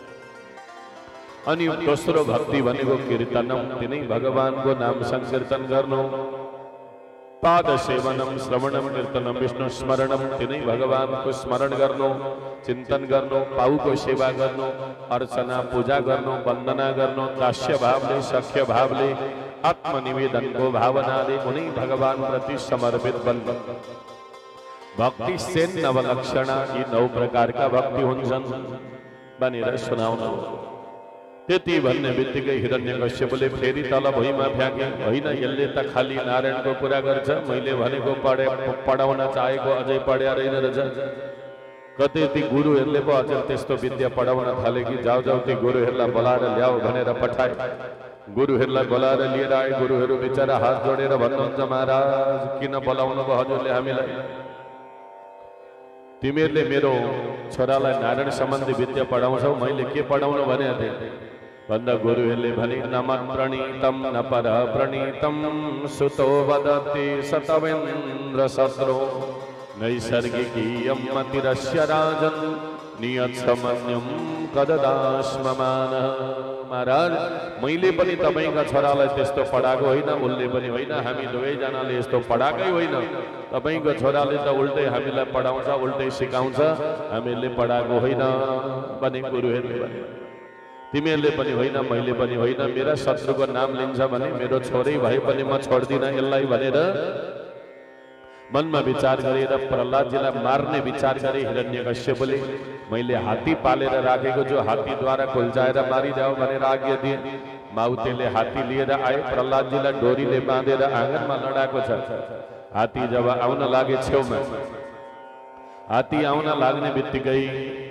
Speaker 1: अनि दोस्रो भक्ति भनेको कीर्तनम, तिनै भगवानको नाम संकीर्तन गर्नु। पाद सेवनम श्रवणम कीर्तनम विष्णु स्मरणम, तिनै भगवानको स्मरण गर्नु, चिन्तन गर्नु, पाउको सेवा गर्नु, अर्चना पूजा गर्नु, वन्दना गर्नु, दास्य भावले सख्य भावले आत्मनिवेदनको भावनाले उनी भगवान प्रति समर्पित बन्नु। भक्ति सेन नवलक्षण, यी 9 प्रकारका भक्ति हुन्छन् भनेर सुनाउनु। त्यति भन्ने बित्तिकै हिरण्यकश्यपले फेरि तल भुइँमा फ्याँके। होइन, यसले त खाली नारायणको कुरा गर्छ, मैले भनेको पढाउन चाहेको अझै पढ्या रहेन रहेछ। कतै ती गुरुहरूले पो अझ त्यस्तो विद्या पढाउन थाले कि जाऊ जाऊ ती गुरुहरूलाई बोलाएर ल्याऊ भनेर पठाए। गुरुहरूलाई बोलाएर लिएर आए। गुरुहरू बिचरा हात जोडेर भन्नुहुन्छ, महाराज किन बोलाउनु भयो हजुरले हामीलाई? तिमीहरूले मेरो छोरालाई नारायण सम्बन्धी विद्या पढाउँछौ, मैले के पढाउनु भनेको थिएँ भन्दा गुरुहरूले भने, न मत् प्रणीतम न पर प्रणीतम सुतो वदति सतवेन्द्र शत्रु नैसर्गिकीयं मतिरस्य राजन् नियत समन्यम कददास्ममान। महाराज मैले पनि तपाईका छोरालाई त्यस्तो पढाएको होइन, उसले पनि होइन, हामी दुवैजनाले यस्तो पढाएकै होइन। तपाईको छोराले त उल्टै हामीलाई पढाउँछ, उल्टै सिकाउँछ, हामीले पढाएको होइन भने गुरुहरूले भने। तिमीहरूले पनि होइन, मैले पनि होइन, मेरा शत्रुको नाम लिन्छ भने मेरो छोरै भए पनि म छोड्दिन यसलाई भनेर मनमा विचार गरेर प्रहलादजीलाई मार्ने विचार गरे हिरण्यकश्यपले। मैले हात्ती पालेर राखेको छु, हात्तीद्वारा कुल्चाएर मारिदेऊ भनेर आज्ञा दिए। माउतेले हात्ती लिएर आए, प्रहलादजीलाई डोरीले बाँधेर आँगनमा लडाएको छ। हात्ती जब आउन लागे छेउमा, हात्ती आउन लाग्ने बित्तिकै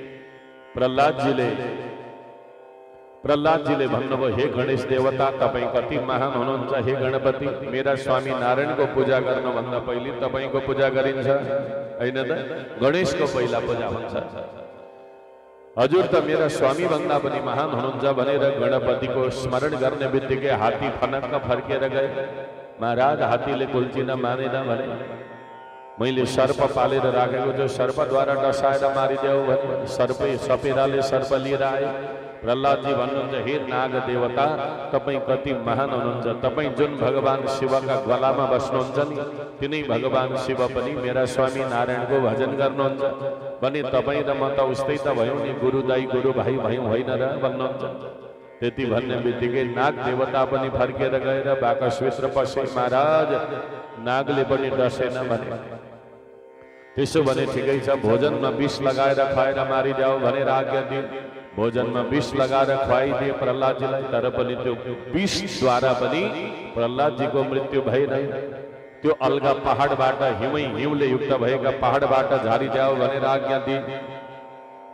Speaker 1: प्रहलादजीले भन्नुभयो, हे गणेश देवता तपाईं कति महान हुनुहुन्छ। हे गणपति, मेरा स्वामी नारायणको पूजा गर्नुभन्दा पहिले तपाईंको पूजा गरिन्छ हैन त? गणेशको पहिला पूजा हुन्छ। हजुर त मेरा स्वामी भन्दा पनि महान हुनुहुन्छ भनेर गणपतिको स्मरण गर्ने बित्तिकै हात्ती फनक्क फर्केर गए। महाराज हात्तीले कुल्चिन मानेन भने मैले सर्प पालेर राखेको छु, सर्पद्वारा डसाएर मारिदेऊ भने सपेराले सर्प लिएर आए। प्रहलादजी भन्नुहुन्छ, हे नाग देवता तपाईं कति महान हुनुहुन्छ। तपाईं जुन भगवान शिवका गलामा बस्नुहुन्छ नि, तिनै भगवान शिव पनि मेरा स्वामी नारायणको भजन गर्नुहुन्छ भने तपाईं र म त उस्तै त भयौँ नि, गुरु दाई गुरु भाइ भयौँ होइन र भन्नुहुन्छ। त्यति भन्ने बित्तिकै नाग देवता पनि फर्केर गएर बाकसभित्र पसे। महाराज नागले पनि डसेन भने, त्यसो भने ठिकै छ, भोजनमा विष लगाएर खुवाएर मारिदेऊ भनेर आज्ञा दिए। भोजनमा विष लगाएर खुवाइदिए प्रहलादजीलाई, तर पनि त्यो विषद्वारा पनि प्रहलादजीको मृत्यु भएन। त्यो अलगा पहाडबाट हिउँले युक्त भएका पहाडबाट झारिदेऊ भनेर आज्ञा दिए।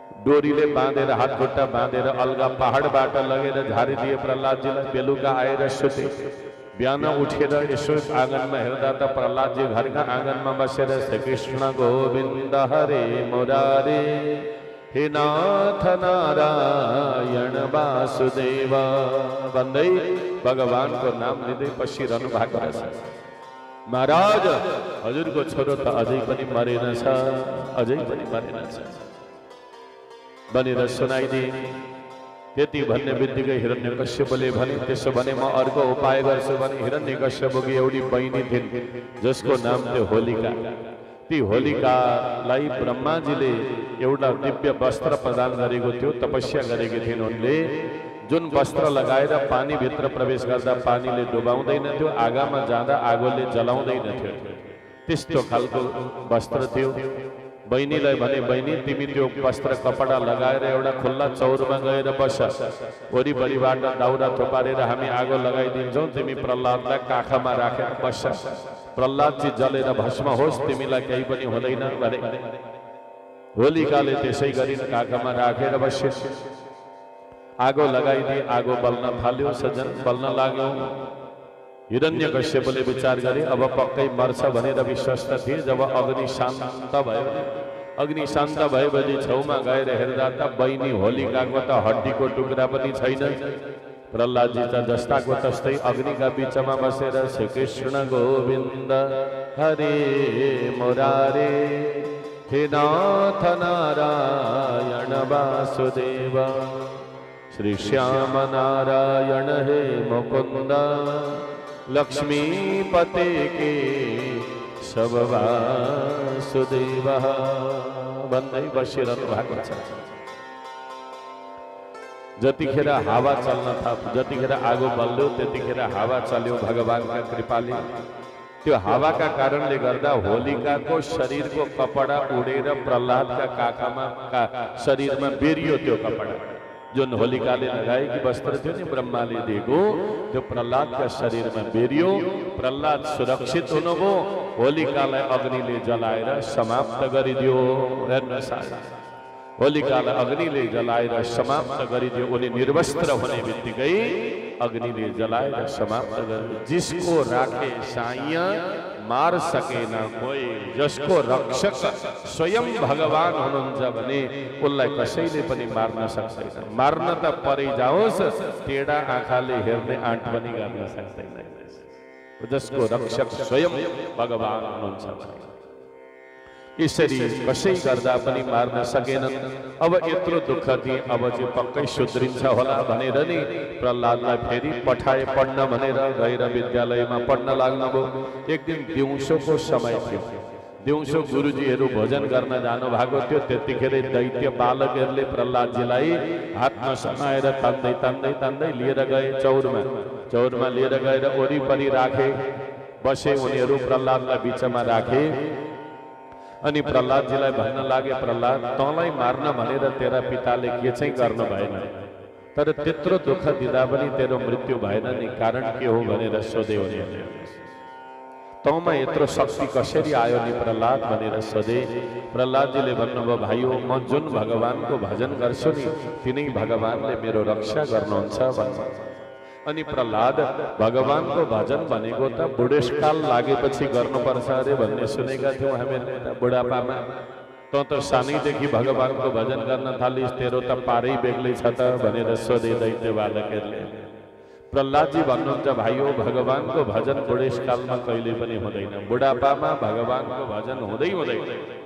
Speaker 1: डोरीले बाँधेर हात खुट्टा बाँधेर अलगा पहाडबाट लगेर झारिदिए प्रहलादजीलाई। बेलुका आएर सुते। बिहान उठेर यसो आँगनमा हेर्दा त प्रहलादजी घरका आँगनमा बसेर श्री कृष्ण गोविन्द हरे मुरारे हे नाथ नारायण वासुदेव भन्दै भगवानको नाम लिँदै बसिरहनु भएको रहेछ। महाराज हजुरको छोरो त अझै पनि मरेन छ, अझै पनि मरेन छ भनेर सुनाइदिए। त्यति भन्ने बित्तिकै हिरण्यकश्यपले भने त्यसो भने म अर्को उपाय गर्छु भने हिरण्यकश्यपकी एउटी बहिनी थिइन् जसको नाम थियो होलिका। ती होलिकालाई ब्रह्माजीले एउटा दिव्य वस्त्र प्रदान गरेको थियो, तपस्या गरेकी थिइन्। उनले जुन वस्त्र लगाएर पानीभित्र प्रवेश गर्दा पानीले डुबाउँदैन थियो, आगामा जाँदा आगोले जलाउँदैन थियो, त्यस्तो खालको वस्त्र थियो। बहिनीलाई भने बहिनी तिमी त्यो वस्त्र कपडा लगाएर एउटा खुल्ला चौरमा गएर बस, वरिपरिबाट दाउरा थोपारेर हामी आगो लगाइदिन्छौँ, तिमी प्रहलादलाई काखमा राखेर बस, प्रहलादजी जलेर भस्म होस्, तिमीलाई केही पनि हुँदैन भने। होलिकाले त्यसै गरी काखमा राखेर बसे। आगो लगाइदिए, आगो बल्न थाल्यो। सज्जन बल्न लाग्यो। हिरण्यकश्यपले विचार गरे अब पक्कै मर्छ भनेर विश्वस्त थिए। जब अग्नि शान्त भयो, अग्नि शान्त भएपछि छेउमा गएर हेर्दा त बहिनी होलिकाको त हड्डीको टुक्रा पनि छैन। प्रहलादजी त जस्ताको तस्तै अग्निका बीचमा बसेर श्री कृष्ण गोविन्द हरे मुरारे हे नाथ नारायण वासुदेव श्री श्याम नारायण हे मुकुंद लक्ष्मीपते के सब वासुदेव भन्दै बसिरहनु भएको छ। जतिखेर हावा चल्न थाल्यो, जतिखेर आगो बल्यो त्यतिखेर हावा चल्यो भगवानका कृपाले। त्यो हावाका कारणले गर्दा होलिकाको शरीरको कपडा उडेर प्रहलादका काखमा शरीरमा बेरियो। त्यो कपडा जुन होलिकाले लगाएकी वस्त्र थियो नि ब्रह्माले दिएको, त्यो प्रहलादका शरीरमा बेरियो। प्रहलाद सुरक्षित हुनुभयो। होलिकालाई अग्निले जलाएर समाप्त गरिदियो। हेर्नुहोस्, होलिकालाई अग्निले जलाएर समाप्त गरिदियो। उनी निर्वस्त्र हुने बित्तिकै अग्निले जलाएर समाप्त गरिदियो। जिसको राखे साइया मार सकेन कोई, जसको रक्षक स्वयं भगवान हुनुहुन्छ भने उसलाई कसैले पनि मार्न सक्दैन। मार्न त परै जाओस्, टेढा आँखाले हेर्ने आँट पनि गर्न सक्दैन। जसको रक्षक स्वयं भगवान हुनुहुन्छ यसरी कसै गर्दा पनि मार्न सकेनन्। अब यत्रो दुःख दिए, अब चाहिँ पक्कै सुध्रिन्छ होला भनेर नि प्रहलादलाई फेरि पठाए पढ्न भनेर। गएर विद्यालयमा पढ्न लाग्नुभयो। एक दिन दिउँसोको समय थियो। दिउँसो गुरुजीहरू भोजन गर्न जानु भएको थियो। त्यतिखेर दैत्य बालकहरूले प्रहलादजीलाई हातमा समाएर तान्दै तान्दै तान्दै लिएर गए चौरमा। चौरमा लिएर गएर वरिपरि राखे, बसे। उनीहरू प्रहलादलाई बिचमा राखे अनि प्रहलादजीलाई भन्न लागे, प्रहलाद तँलाई मार्न भनेर तेरा पिताले के चाहिँ गर्नु भएन, तर त्यत्रो दुःख दिँदा पनि तेरो मृत्यु भएन नि, कारण के हो भनेर सोधे। उनीहरूले तँमा यत्रो शक्ति कसरी आयो नि प्रहलाद भनेर सोधे। प्रहलादजीले भन्नुभयो, भाइयो म जुन भगवानको भजन गर्छु नि तिनै भगवानले मेरो रक्षा गर्नुहुन्छ भन्नु। अनि प्रहलाद भगवानको भजन भनेको त बुढेसकाल लागेपछि गर्नुपर्छ अरे भन्ने सुनेका थियौँ हामीले बुढापामा। तँ त सानैदेखि भगवानको भजन गर्न थालिस्, तेरो त पारै बेग्लै छ त भनेर सोधे दैत्य बालकहरूले। प्रहलादजी भन्नुहुन्छ, भाइयो भगवानको भजन बुढेसकालमा कहिले पनि हुँदैन, बुढापामा भगवानको भजन हुँदै हुँदैन।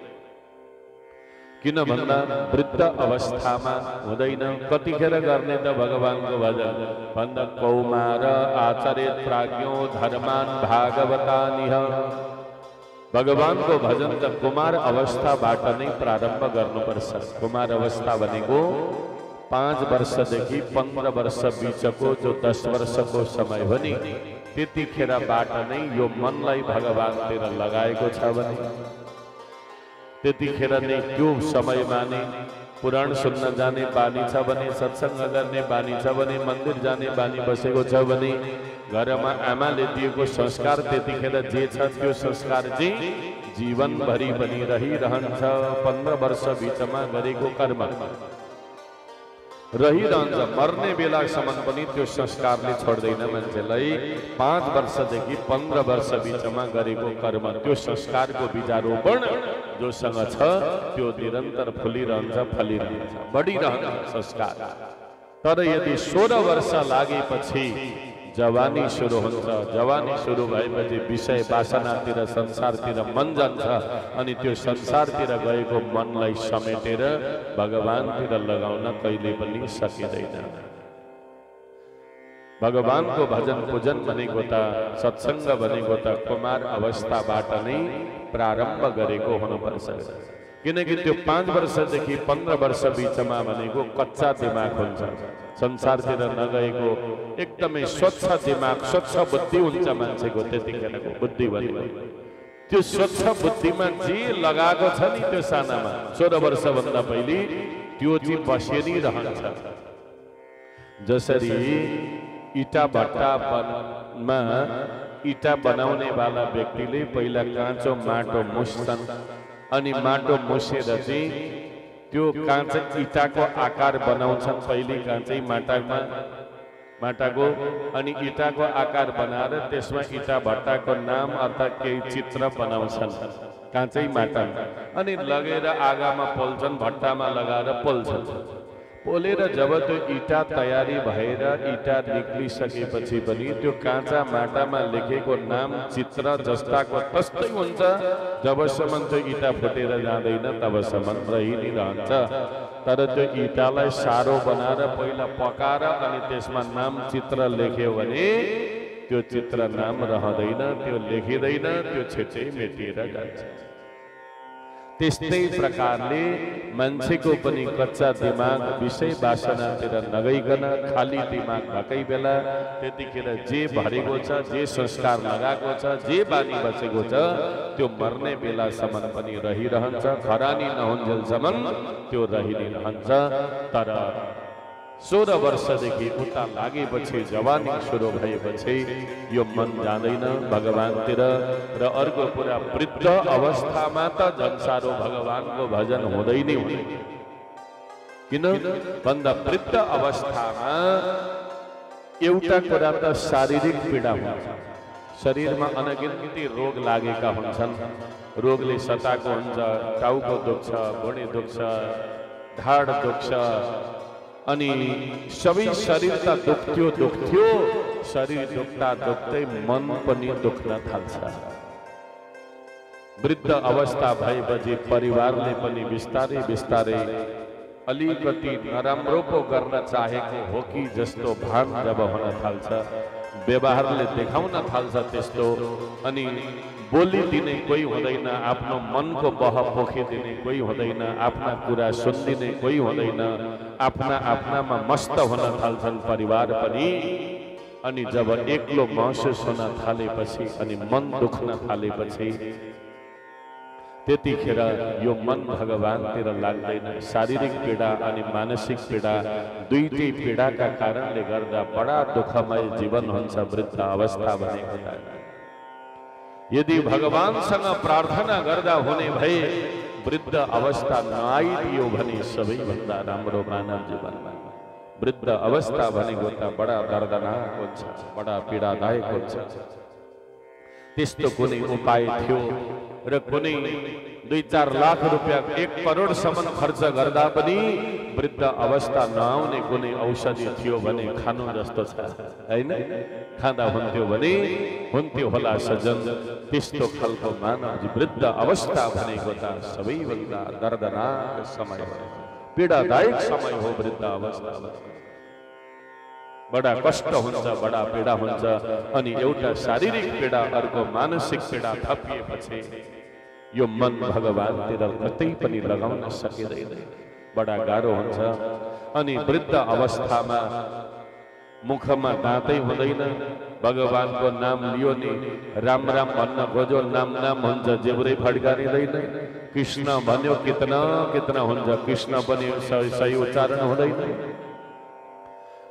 Speaker 1: किन भन्दा वृद्ध अवस्थामा हुँदैन। कतिखेर गर्ने त भगवानको भजन भन्दा कौमार आचरेत प्राज्ञो धर्मान भागवतानिह। भगवानको भजन त कुमार अवस्थाबाट नै प्रारम्भ गर्नुपर्छ। कुमार अवस्था भनेको 5 वर्षदेखि 15 वर्ष बीचको जो 10 वर्षको समय हो नि, त्यतिखेरबाट नै यो मनलाई भगवानतिर लगाएको छ भने त्यतिखेर नै त्यो समयमा नै पुराण सुन्न जाने बानी छ भने, सत्संग गर्ने बानी छ भने, मन्दिर जाने बानी बसेको छ भने, घरमा आमाले दिएको संस्कार त्यतिखेर जे छ त्यो संस्कार चाहिँ जीवनभरि पनि रहिरहन्छ। 15 वर्ष बिचमा गरेको कर्म रहिरहन्छ, मर्ने बेलासम्म पनि त्यो संस्कारले छोड्दैन मान्छेलाई। 5 वर्षदेखि 15 वर्ष बिचमा गरेको कर्म, त्यो संस्कारको बीजारोपण जोसँग छ त्यो निरन्तर फुलिरहन्छ, फलिरहन्छ, बढिरहन्छ संस्कार। तर यदि 16 वर्ष लागेपछि जवानी सुरु हुन्छ। जवानी सुरु भएपछि विषय वासनातिर, संसारतिर मन जान्छ अनि त्यो संसारतिर गएको मनलाई समेटेर भगवानतिर लगाउन कहिले पनि सकिँदैन। भगवानको भजन पूजन भनेको त, सत्संग भनेको त कुमार अवस्थाबाट नै प्रारम्भ गरेको हुनुपर्छ। किनकि त्यो 5 वर्षदेखि 15 वर्ष बिचमा भनेको कच्चा दिमाग हुन्छ, संसारतिर नगएको एकदमै स्वच्छ दिमाग, स्वच्छ बुद्धि हुन्छ मान्छेको। त्यतिखेरको बुद्धि भनेको त्यो स्वच्छ बुद्धिमा जे लगाएको छ नि त्यो सानामा 16 वर्षभन्दा पहिले त्यो चाहिँ बसेरी रहन्छ। जसरी इटा भट्टामा इटा बनाउने वाला व्यक्तिले पहिला काँचो माटो मुस्छन् अनि माटो मुसेर चाहिँ त्यो काँचो इटाको आकार बनाउँछन्। पहिले काँचै माटाको अनि इटाको आकार बनाएर त्यसमा इटा भट्टाको नाम अर्थात् केही चित्र बनाउँछन् काँचै माटामा, अनि लगेर आगामा पोल्छन्, भट्टामा लगाएर पोल्छन्। पोलेर जब त्यो इटा तयारी भएर इटा निक्लिसकेपछि पनि त्यो काँचा माटामा लेखेको नाम चित्र जस्ताको तस्तै हुन्छ। जबसम्म त्यो इटा फुटेर जाँदैन तबसम्म रहि नै रहन्छ। तर त्यो इटालाई सारो बनाएर पहिला पकाएर अनि त्यसमा नाम चित्र लेख्यो भने त्यो चित्र नाम रहँदैन, त्यो लेखिँदैन, त्यो छिटै मेटिएर जान्छ। त्यस्तै प्रकारले मान्छेको पनि कच्चा दिमाग विषय वासनातिर नगइकन खाली दिमाग भएकै बेला त्यतिखेर जे भरेको छ, जे संस्कार लगाएको छ, जे बानी बसेको छ त्यो मर्ने बेलासम्म पनि रहिरहन्छ। खरानी नहुन्जेलसम्म त्यो रहि नै रहन्छ। तर 16 वर्षदेखि उता लागेपछि, जवानी सुरु भएपछि यो मन जाँदैन भगवानतिर। र अर्को कुरा, वृद्ध अवस्थामा त जनसारो भगवानको भजन हुँदै नै हुँदैन। किन भन्दा वृद्ध अवस्थामा एउटा कुरा त शारीरिक पीडा हुन्छ, शरीरमा अनगिन्ती रोग लागेका हुन्छन्। रोगले सताएको हुन्छ, टाउको दुख्छ, घुँडी दुख्छ, ढाड दुख्छ, अनि सबै शरीर त दुख्थ्यो, शरीर दुख्दा दुख्दै मन पनि दुख्न थाल्छ। वृद्ध अवस्था भएपछि परिवारले पनि बिस्तारै बिस्तारै अलिकति नराम्रो पो गर्न चाहेको हो कि जस्तो भान जब हुन थाल्छ, व्यवहारले देखाउन थाल्छ त्यस्तो, अनि बोलिदिने कोही हुँदैन, आफ्नो मनको बह पोखिदिने कोही हुँदैन, आफ्ना कुरा सुनिदिने कोही हुँदैन, आफ्नामा मस्त हुन थाल्छन् परिवार पनि। अनि जब एक्लो महसुस हुन थालेपछि अनि मन दुख्न थालेपछि त्यतिखेर यो मन भगवानतिर लाग्दैन। शारीरिक पीडा अनि मानसिक पीडा दुईटै पीडाका कारणले गर्दा बडा दुःखमय जीवन हुन्छ वृद्ध अवस्था भनेको। यदि भगवानसँग प्रार्थना गर्दा हुने भए वृद्ध अवस्था नआइदियो भने सबैभन्दा राम्रो मानव जीवनमा। वृद्ध अवस्था भनेको त बडा दर्दनाक हुन्छ, बडा पीडादायक हुन्छ। त्यस्तो कुनै उपाय थियो र कुनै 2-4 लाख रुपैयाँ 1 करोडसम्म खर्च गर्दा पनि वृद्ध अवस्था नआउने कुनै औषधि थियो भने खानु जस्तो छ, हैन? खाँदा हुन्थ्यो भने हुन्थ्यो होला सजन। त्यस्तो खालको मानव वृद्ध अवस्था भनेको त सबैभन्दा दर्दनाक समय हो, पीडादायक समय हो वृद्ध अवस्था। बडा कष्ट हुन्छ, बडा पीडा हुन्छ, अनि एउटा शारीरिक पीडा अर्को मानसिक पीडा थपिएपछि यो मन भगवानतिर कतै पनि लगाउन सकिँदैन, बडा गाह्रो हुन्छ। अनि वृद्ध अवस्थामा मुखमा दाँतै हुँदैन, भगवानको नाम लियो नि राम राम भन्न खोजो, नाम नाम हुन्छ, जिब्रै फड्कारिँदैन। कृष्ण भन्यो कितना हुन्छ, कृष्ण पनि सही उच्चारण हुँदैन।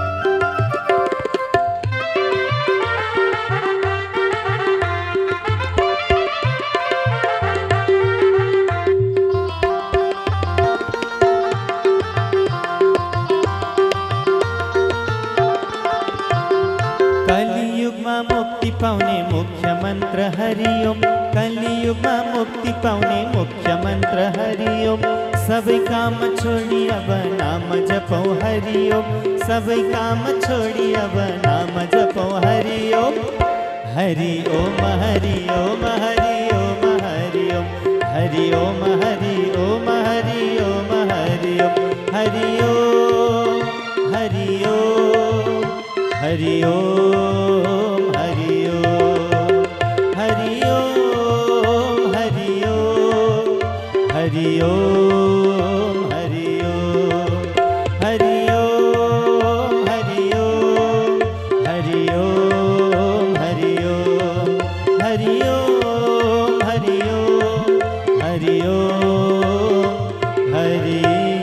Speaker 2: मुख्य मन्त्र हरि ओम। कलियुगमा मुक्ति पाउने मुख्य मन्त्र हरि ओम। सबै काम छोडी अब नाम जपौँ हरि ओम। सबै काम छोडी अब नाम जपौँ हरि ओम। हरि ओम हरि ओम हरि ओम हरि ओम। हरि ओम हरि ओम हरि ओम हरि ओम। हरि ओम हरि ओम हरि ओम हरि ओम। हरि ओम हरि ओम हरि ओम हरि ओम। हरि ओम हरि ओम हरि ओम हरि ओम। हरि ओम हरि ओम हरि ओम हरि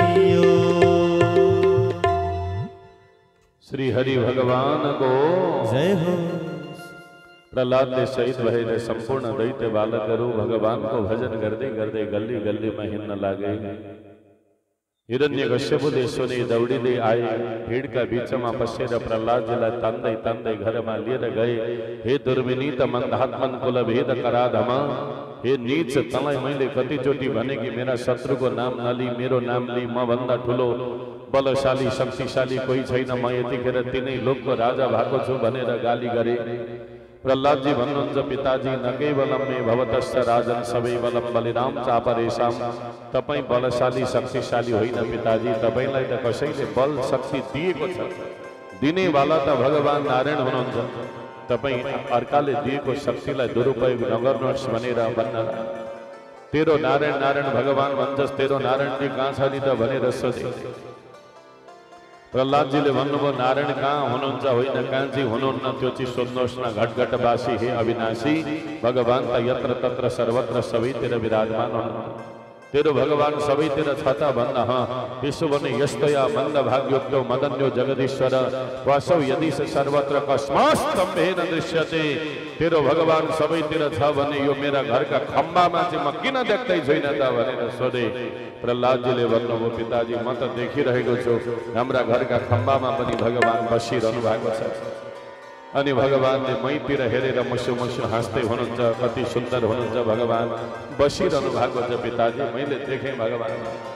Speaker 2: ओम।
Speaker 1: श्री हरि भगवान को
Speaker 2: जय हो।
Speaker 1: प्रहलाद ने शहीद भय संपूर्ण दैत्य बालक करो भगवान को भजन करते करते गली गली में हिन्न लागे। हिरण्यकश्यपु सुनी दौड़ी दे आए भीड़ का बीच में पसेर प्रहलाद जिला तंदे तंदे घर में लिएर गए। हे दुर्विनीत मंदात्मन कुल भेद कराधमा, हे नीच तलाई मैले कति चोटी भने कि मेरा शत्रु को नाम नली मेरो नाम ली म भन्दा ठुलो बलशाली शक्तिशाली कोही छैन, म यतिखेर तिनै लोकको राजा भएको छु भनेर गाली गरे। प्रहलाद जी भन्नुहुन्छ पिताजी न केवलम मे भवतश्च राजन सबै बलम बलिराम चापरेशाम। तपाई बलशाली शक्तिशाली होइन पिताजी, तपाईलाई त कसैले बल शक्ति दिएको छ, दिनेवाला त भगवान नारायण हुनुहुन्छ। तपाई अर्काले दिएको शक्तिलाई दुरुपयोग नगर्नुहोस् भनेर भन्न। तेरो नारायण नारायण भगवान भन्छस्, तेरो नारायण जी कहाँ छ नि त भनेर सोधे। प्रहलाद जी ले भन्नुभयो नारायण कहाँ हुनुहुन्छ, होइन कहाँ चाहिँ हुनुहुन्न त्यो चाहिँ सोध्नुहोस् न घटघटवासी हे अविनाशी। भगवान त यत्र तत्र सर्वत्र सबैतिर विराजमान हुनुहुन्छ। तेरो भगवान सबैतिर छ त भन्न। त्यसो भने यस्तया मन्द भाग्योक्तो मदन्यो जगदीश्वर वासौ यदि सर्वत्र कस्मास्तम्भेन दृश्यते। तेरो भगवान सबैतिर छ भने यो मेरा घरका खम्बामा चाहिँ म किन देख्दै छैन त भनेर सोधे। प्रहलाद जीले भन्नुभयो पिताजी म त देखिरहेको छु, हाम्रा घरका खम्बामा पनि भगवान बसिरहनु भएको छ। अनि भगवानले मैतिर हेरेर मुसु मुसु हाँस्दै हुनुहुन्छ, कति सुन्दर हुनुहुन्छ भगवान, बसिरहनु भएको छ पिताजी मैले देखेँ भगवान।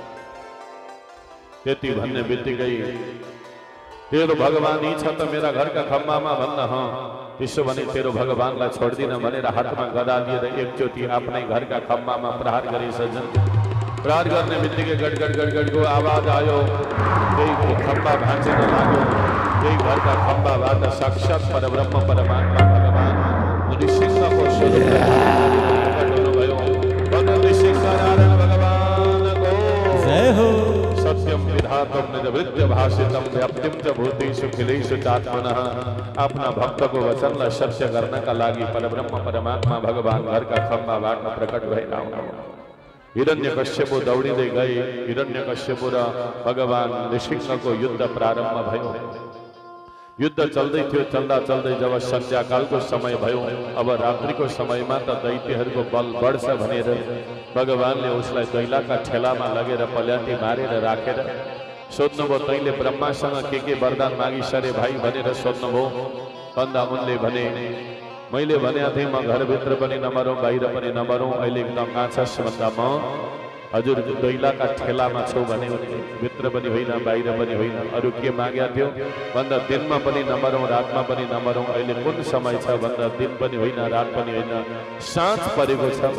Speaker 1: त्यति भन्ने बित्तिकै तेरो भगवान यी छ त मेरा घरका खम्बामा भन्न। त्यसो भने तेरो भगवानलाई छोड्दिन भनेर हातमा गदा लिएर एकचोटि आफ्नै घरका खम्बामा प्रहार गरे सज्जन। प्रहार गर्ने बित्तिकै गडगड गडगडको आवाज आयो, त्यही खम्बा भाँचिन लाग्यो। त्यही घरका खम्बाबाट साक्षात परब्रह्म परमात्मा भगवान ऋषिको स्वरूप प्रकट हुनुभयो। भगवान ऋषिनारायण भगवान को
Speaker 2: जय हो।
Speaker 1: सत्यम विधातम निजवृत्य भाषितम व्याप्तिम च भूतेषु खिलेषु चात्मनः। आफ्ना भक्तको वचनलाई सत्य गर्नका लागि परब्रह्म परमात्मा भगवान घरका खम्बाबाट प्रकट भएर आउनुभयो। हिरण्यकश्यपु दौडिँदै गए। हिरण्यकश्यपु र भगवान नृसिंहको युद्ध प्रारम्भ भयो। युद्ध चल्दै थियो, चल्दा चल्दै जब सन्ध्याकालको समय भयो, अब रात्रिको समयमा त दैत्यहरूको बल बढ्छ भनेर भगवानले उसलाई दैलाका ठेलामा लगेर पल्याटी मारेर राखेर सोध्नुभयो तैँले ब्रह्मासँग के वरदान मागिसरे भाइ भनेर सोध्नुभयो। भन्दा उनले भने मैले भनेको थिएँ म घरभित्र पनि नमरौँ बाहिर पनि नमरौँ, अहिले एकदम कहाँ छस् भन्दा म हजुर दैलाका ठेलामा छौ भने भित्र पनि होइन बाहिर पनि होइन। अरू के मागेको थियो भन्दा दिनमा पनि नमरौँ रातमा पनि नमरौँ, अहिले कुन समय छ भन्दा दिन पनि होइन रात पनि होइन साँझ परेको छ।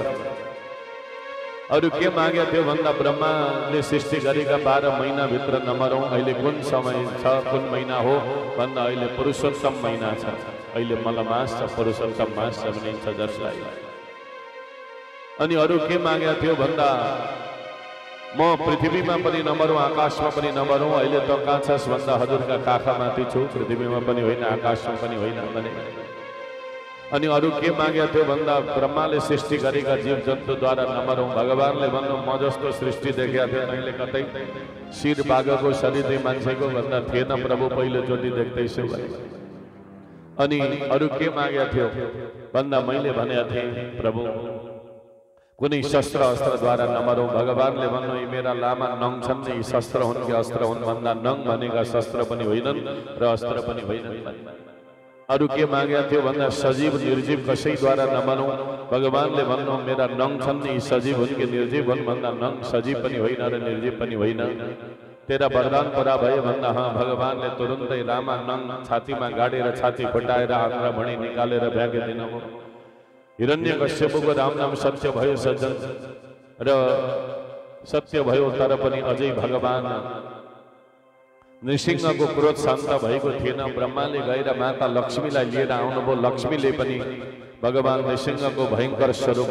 Speaker 1: अरू के मागेको थियो भन्दा ब्रह्माले सृष्टि गरेका 12 महिनाभित्र नमरौँ, अहिले कुन समय छ कुन महिना हो भन्दा अहिले पुरुषोत्तम महिना छ, अहिले मलमास छ पुरुषोत्तम मास भनिन्छ जसलाई। अनि अरू के मागेको थियो भन्दा म पृथ्वीमा पनि नमरौँ आकाशमा पनि नमरौँ, अहिले त कहाँ छस् भन्दा हजुरका काखमाथि छु, पृथ्वीमा पनि होइन आकाशमा पनि होइन भने। अनि अरू के मागेको थियो भन्दा ब्रह्माले सृष्टि गरेका जीव जन्तुद्वारा नमरौँ। भगवानले भन्नु म जस्तो सृष्टि देखेका थियो मैले कतै शिर बाघको शरीर मान्छेको भन्दा थिएन प्रभु, पहिलोचोटि देख्दैछु भने। अनि अरू के मागेको थियो भन्दा मैले भनेको थिएँ प्रभु कुनै शस्त्र अस्त्रद्वारा नमरौँ। भगवानले भन्नु यी मेरा लामा नङ छन् नि, शस्त्र हुन् कि अस्त्र हुन् भन्दा नङ भनेका शस्त्र पनि होइनन् र अस्त्र पनि होइनन्। अरु के माग्या थियो भन्दा सजीव निर्जीव कसैद्वारा नमानौ। भगवानले भन्नु मेरा नङ छन् नि सजीव हुन् कि निर्जीव हुन् भन्दा नङ सजीव पनि होइन र निर्जीव पनि होइन। तेरा वरदान पुरा भए भन्दा हाँ भगवानले तुरुन्तै रामा नङ छातीमा गाडेर छाती फुटाएर आन्द्रा भणी निकालेर भ्यागिदिनु भयो। हिरण्यकश्यपको राम नाम सत्य भयो सज्जन र सत्य भयो तर पनि अझै भगवान नृसिंहको क्रोध शान्त भएको थिएन। ब्रह्माले गएर माता लक्ष्मीलाई लिएर आउनुभयो। लक्ष्मीले पनि भगवान नृसिंहको भयंकर स्वरूप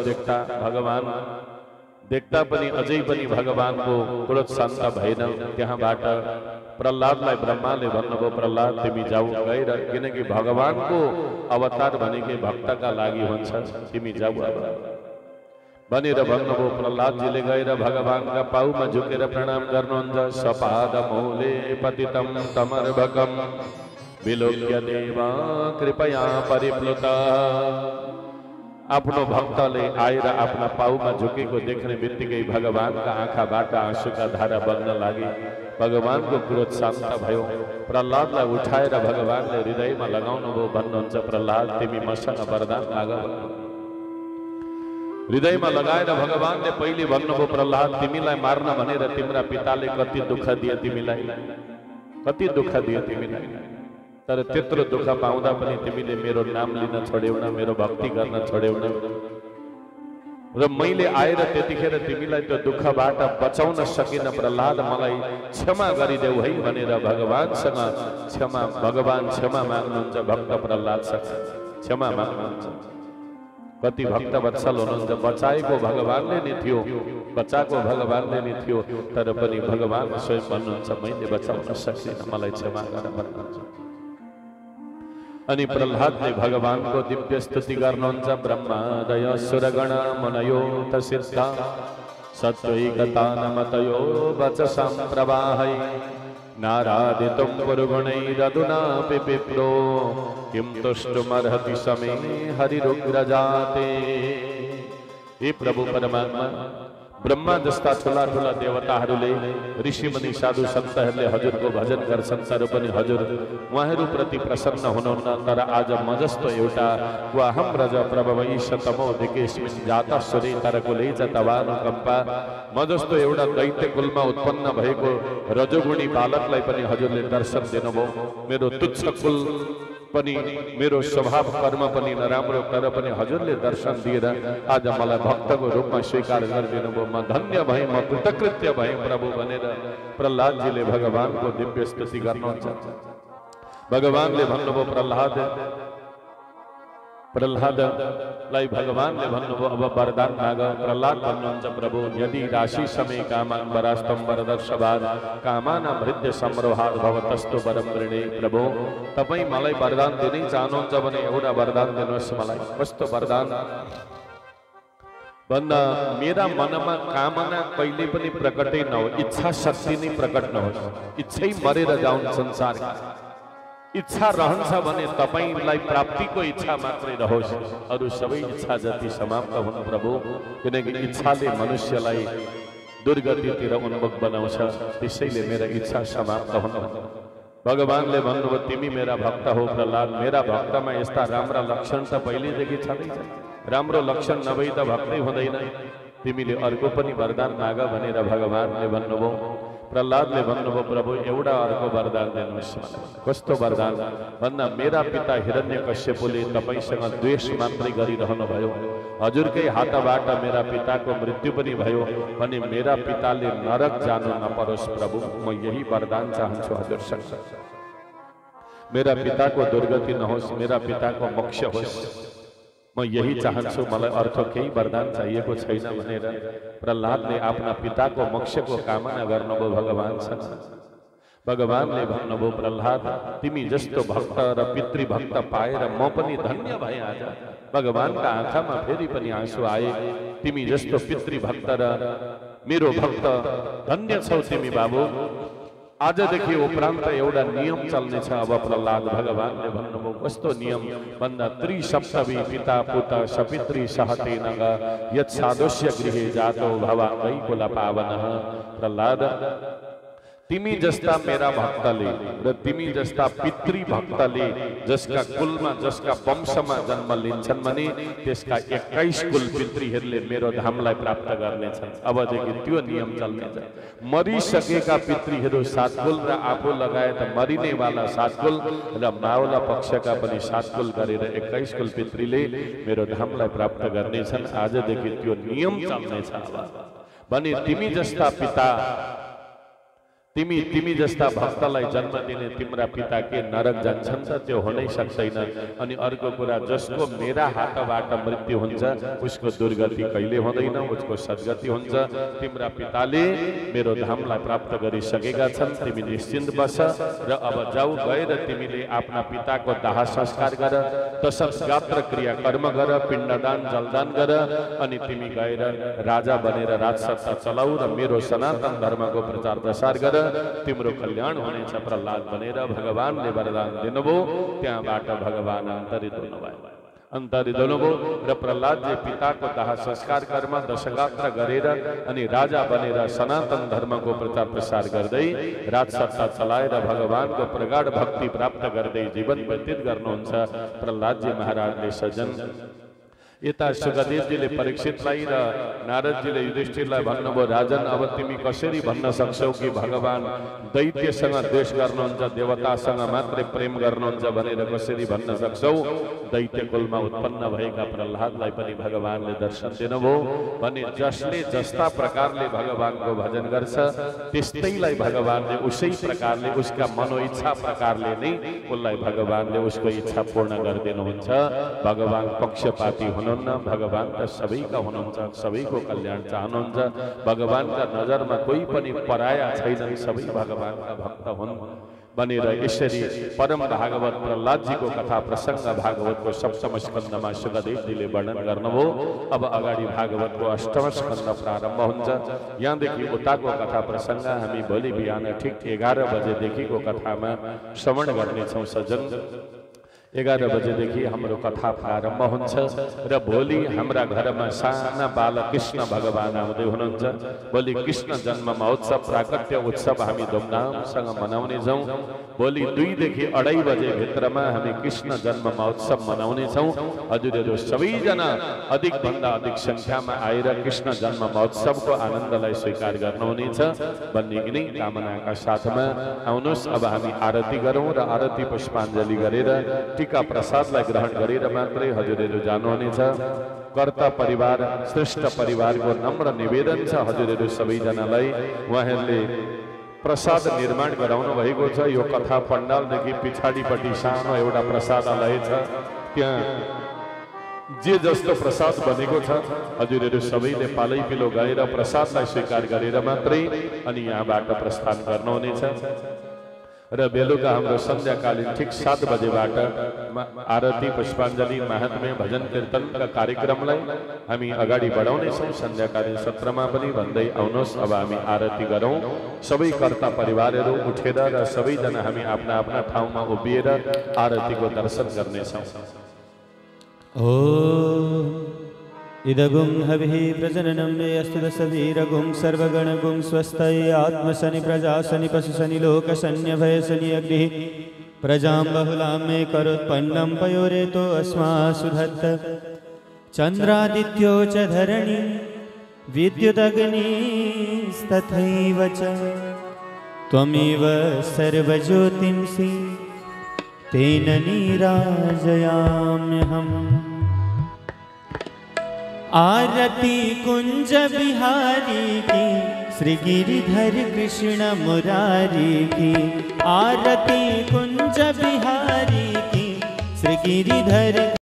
Speaker 1: देख्दा पनि अझै पनि भगवानको क्रोध शान्त भएन। त्यहाँबाट प्रहलादलाई ब्रह्माले भन्नुभयो प्रहलाद तिमी जाऊ गएर, किनकि भगवानको अवतार भनेकै भक्तका लागि हुन्छ, तिमी जाऊ भनेर भन्नुभयो। प्रहलादजीले गएर भगवानका पाउमा झुकेर प्रणाम गर्नुहुन्छ। सपाद मूले पतितं तमर्भकं विलोक्य देवा कृपया परिप्लुत। आफ्नो भक्तले आएर आफ्ना पाउमा झुकेको देख्ने बित्तिकै भगवानका आँखाबाट आँसुका धारा बग्न लागे। भगवानको क्रोध शान्त भयो। प्रहलादलाई उठाएर भगवानले हृदयमा लगाउनुभयो। भन्नुहुन्छ प्रहलाद तिमी मसँग वरदान माग। हृदयमा लगाएर भगवानले पहिले भन्नुभयो प्रहलाद तिमीलाई मार्न भनेर तिम्रा पिताले कति दुःख दिए तिमीलाई, कति दुःख दिए तिमीलाई, तर त्यत्रो दुःख पाउँदा पनि तिमीले मेरो नाम लिन छोड्यौन, मेरो भक्ति गर्न छोड्यौन र मैले आएर त्यतिखेर तिमीलाई त्यो दुःखबाट बचाउन सकिन। प्रहलाद मलाई क्षमा गरिदेऊ है भनेर भगवानसँग भगवान क्षमा माग्नुहुन्छ। भक्त प्रहलादसँग क्षमा माग्नुहुन्छ। कति भक्त वत्सल हुनुहुन्छ। बचाएको भगवानले नै थियो, बचाएको भगवानले नै थियो, तर पनि भगवान स्वयं भन्नुहुन्छ मैले बचाउन सकिन, मलाई क्षमा गर भन्नुहुन्छ। अनि प्रहलादले भगवानको दिव्य स्तुति गर्नुहुन्छ। ब्रह्मादय सुरगण मुनयो तसिद्धा सत्वैकतानमतयो वचसां प्रवाहै नारादितुं पुरुगुणैरधुनापि विप्रो किं तुष्टुमर्हति समे हरिरुग्रजाते। हे प्रभु परमात्मा, ब्रह्मा जस्ता ठुला ठुला देवताहरूले ऋषिमुनि साधु सन्तहरूले हजुरको भजन गर्छन्, तर पनि हजुर उहाँहरूप्रति प्रसन्न हुनुहुन्न। तर आज म जस्तो एउटा वाहम रज प्रभवै शतमो दिकेस्मिन् जाता सुरे तरकुले च तवानुकम्पा, म जस्तो एउटा दैत्य कुलमा उत्पन्न भएको रजोगुणी बालकलाई पनि हजुरले दर्शन दिनुभयो। मेरो तुच्छ कुल पनि, मेरो स्वभाव कर्म पनि नराम्रो, तर पनि हजुरले दर्शन दिएर आज मलाई भक्तको रूपमा स्वीकार गरिदिनु भयो। म धन्य भएँ, म कृतकृत्य भएँ प्रभु भनेर प्रहलादजीले भगवानको दिव्य स्तुति गर्नुहुन्छ। भगवानले भन्नुभयो प्रहलादलाई भगवानले भन्नुभयो अब वरदान माग। प्रहलाद भन्नुहुन्छ प्रभु यदि राशि समय कामान वरास्तम वरदर्शवाद कामानां हृदय सम्रोहाद भवतस्तु वरम वृणे। प्रभु तपाईँ मलाई वरदान दिनै चाहनुहुन्छ भने एउटा वरदान दिनुहोस् मलाई। कस्तो वरदान भन्दा मेरा मनमा कामना कहिले पनि प्रकटै नहो, इच्छा शक्ति नै प्रकट नहोस्, इच्छै मरेर जाउन् संसारमा। इच्छा रहन्छ भने तपाईलाई प्राप्तिको इच्छा मात्रै रहोस्, अरु सबै इच्छा जति समाप्त हुन् प्रभु, किनकि इच्छाले मनुष्यलाई दुर्गतितिर उन्मुख बनाउँछ। त्यसैले मेरा इच्छा समाप्त हुन्। भगवानले भन्नुभयो तिमी मेरा भक्त हो प्रहलाद, मेरा भक्तमा यस्ता राम्रा लक्षण त पहिलेदेखि छँदैछ, राम्रो लक्षण नभई त भक्तै हुँदैन। तिमीले अर्को पनि वरदान माग भनेर भगवानले भन्नुभयो। प्रहलादले भन्नुभयो प्रभु एउटा अर्को वरदान दिनुहोस्। कस्तो वरदान भन्दा मेरा पिता हिरण्यकश्यपले तपाईसँग द्वेष मात्रै गरिरहनु भयो, हजुरकै हातबाट मेरा पिताको मृत्यु पनि भयो भने मेरा पिताले नरक जानु नपरोस् प्रभु, म यही वरदान चाहन्छु हजुरसँग। मेरा पिताको दुर्गति नहोस्, मेरा पिताको मोक्ष होस्, म यही चाहन्छु, मलाई अर्थ केही वरदान चाहिएको छैन भनेर प्रहलादले आफ्ना पिताको मोक्षको कामना गर्नुभयो भगवानसँग। भगवानले भन्नुभयो प्रहलाद तिमी जस्तो भक्त र पितृभक्त पाएर म पनि धन्य भएँ। आज भगवानका आँखामा फेरि पनि आँसु आए। तिमी जस्तो पितृभक्त र मेरो भक्त धन्य छौ तिमी बाबु। आजदेखि उपरान्त एउटा नियम चल्नेछ अब प्रहलाद। भगवानले भन्नुभयो कस्तो नियम भन्दा त्रिसप्तमी पिता पुता सपितृ सहते नग यत् सादोष्य गृहे जातो भवा कैकुल पावनः। प्रहलाद तिमी जस्ता मेरा भक्तले र तिमी जस्ता पितृ भक्तले जसका कुलमा जसका वंशमा जन्म लिन्छन् भने त्यसका 21 कुल पितृहरूले मेरो धामलाई प्राप्त गर्नेछन्। अबदेखि त्यो नियम चल्नेछ। मरिसकेका पितृहरू 7 कुल र आफू लगायत मरिनेवाला 7 कुल र मावला पक्षका पनि 7 कुल गरेर 21 कुल पितृले मेरो धामलाई प्राप्त गर्नेछन्। आजदेखि त्यो नियम चल्नेछ। भने तिमी जस्ता पिता तिमी जस्ता भक्तलाई जन्म दिने तिम्रा पिता के नरक जान्छन् त? त्यो हुनै सक्दैन। अनि अर्को कुरा, जसको मेरा हातबाट मृत्यु हुन्छ उसको दुर्गति कहिले हुँदैन, उसको सद्गति हुन्छ। तिम्रा पिताले मेरो धामलाई प्राप्त गरिसकेका छन्। तिमी निश्चिन्त बस र अब जाऊ, गएर तिमीले आफ्ना पिताको दाह संस्कार गर, दशम गात्र क्रिया कर्म गर, पिण्डदान जलदान गर, अनि तिमी गएर राजा बनेर राजसत्ता चलाऊ र मेरो सनातन धर्मको प्रचार प्रसार गर, तिम्रो कल्याण हुनेछ। प्रहलाद बनेर भगवानले वरदान दिनुभयो। त्यहाँबाट भगवान अन्तरित हुनुभयो र प्रहलादले पिताको दाह संस्कार कर्म दशगात्र गरेर अनि राजा बनेर सनातन धर्मको प्रचार प्रसार गर्दै राजसत्ता चलाएर भगवानको प्रगाढ भक्ति प्राप्त गर्दै जीवन व्यतीत गर्नुहुन्छ प्रहलादजी महाराजले। सज्जन, यता सुखदेवजीले परीक्षितलाई र नारदजीले युधिष्ठिरलाई भन्नुभयो, राजन अब तिमी कसरी भन्न सक्छौ कि भगवान दैत्यसँग द्वेष गर्नुहुन्छ, देवतासँग मात्रै प्रेम गर्नुहुन्छ भनेर कसरी भन्न सक्छौ? दैत्य कुलमा उत्पन्न भएका प्रहलादलाई पनि भगवानले दर्शन दिनुभयो। भने जसले जस्ता प्रकारले भगवानको भजन गर्छ त्यस्तैलाई भगवानले उसै प्रकारले उसका मनोइच्छा प्रकारले नै उसलाई भगवानले उसको इच्छा पूर्ण गरिदिनुहुन्छ। भगवान पक्षपाती हुनुहुन्न। भगवान त सबैका हुनुहुन्छ, सबैको कल्याण चाहनुहुन्छ। भगवानका नजरमा कोही पनि पराया छैनन्, सबै भगवानका भक्त हुन् भनेर यसरी परम भागवत प्रहलादजीको कथा प्रसंग भागवतको सप्तम स्कन्धमा सुखदेवजीले वर्णन गर्नुभयो। अब अगाडि भागवतको अष्टम स्कन्ध प्रारम्भ हुन्छ। यहाँदेखि उताको कथा प्रसंग हामी भोलि बिहान ठिक 11 बजेदेखिको कथामा श्रवण गर्नेछौँ। सज्जन, 11 बजेदेखि हाम्रो कथा प्रारम्भ हुन्छ र भोलि हाम्रा घरमा साना बालकृष्ण भगवान आउँदै हुनुहुन्छ। भोलि कृष्ण जन्म महोत्सव प्राकट्य उत्सव हामी धुमधामसँग मनाउनेछौँ। भोलि 2 देखि 2:30 बजे भित्रमा हामी कृष्ण जन्म महोत्सव मनाउनेछौँ। हजुरहरू सबैजना अधिक भन्दा अधिक संख्यामा आएर कृष्ण जन्म महोत्सवको आनन्दलाई स्वीकार गर्नुहुनेछ भन्ने नै कामनाका साथमा आउनुहोस्। अब हामी आरती गरौँ र आरती पुष्पाञ्जली गरेर टीका प्रसादलाई ग्रहण गरेर मात्रै हजुरहरू जानुहुनेछ। कर्ता परिवार श्रेष्ठ परिवारको नम्र निवेदन छ हजुरहरू सबैजनालाई उहाँहरूले प्रसाद निर्माण गराउनु भएको छ। यो कथा पण्डालदेखि पछाडिपट्टि सानो एउटा प्रसादालय छ, त्यहाँ जे जस्तो प्रसाद बनेको छ हजुरहरू सबैले पालै पिलो गएर प्रसादलाई स्वीकार गरेर मात्रै अनि यहाँबाट प्रस्थान गर्नुहुनेछ। र बेलुका हाम्रो सन्ध्याकालीन ठिक 7 बजेबाट आरती पुष्पाञ्जली महात्म्य भजन कीर्तनका कार्यक्रमलाई हामी अगाडि बढाउनेछौँ। सन्ध्याकालीन सत्रमा पनि भन्दै आउनुहोस्। अब हामी आरती गरौँ। सबै कर्ता परिवारहरू उठेर र सबैजना हामी आफ्ना आफ्ना ठाउँमा उभिएर आरतीको दर्शन गर्नेछौँ।
Speaker 2: इदगुं हविः प्रजननं यस्तु दशवीरगुं सर्वगणगुं स्वस्तये आत्मशनि प्रजाशनि पशुशनि लोकशन्यभयशनि अग्निः प्रजां बहुलां मे करोत्पन्नं पयोरेतो अस्मासु धत्त चन्द्रादित्यो च धरणि विद्युदग्निस्तथैव च त्वमेव सर्वज्योतिंसि तेन नीराजयाम्यहम्। आरती कुंज बिहारी की श्री गिरिधर कृष्ण मुरारी की। आरती कुंज बिहारी की श्री गिरिधर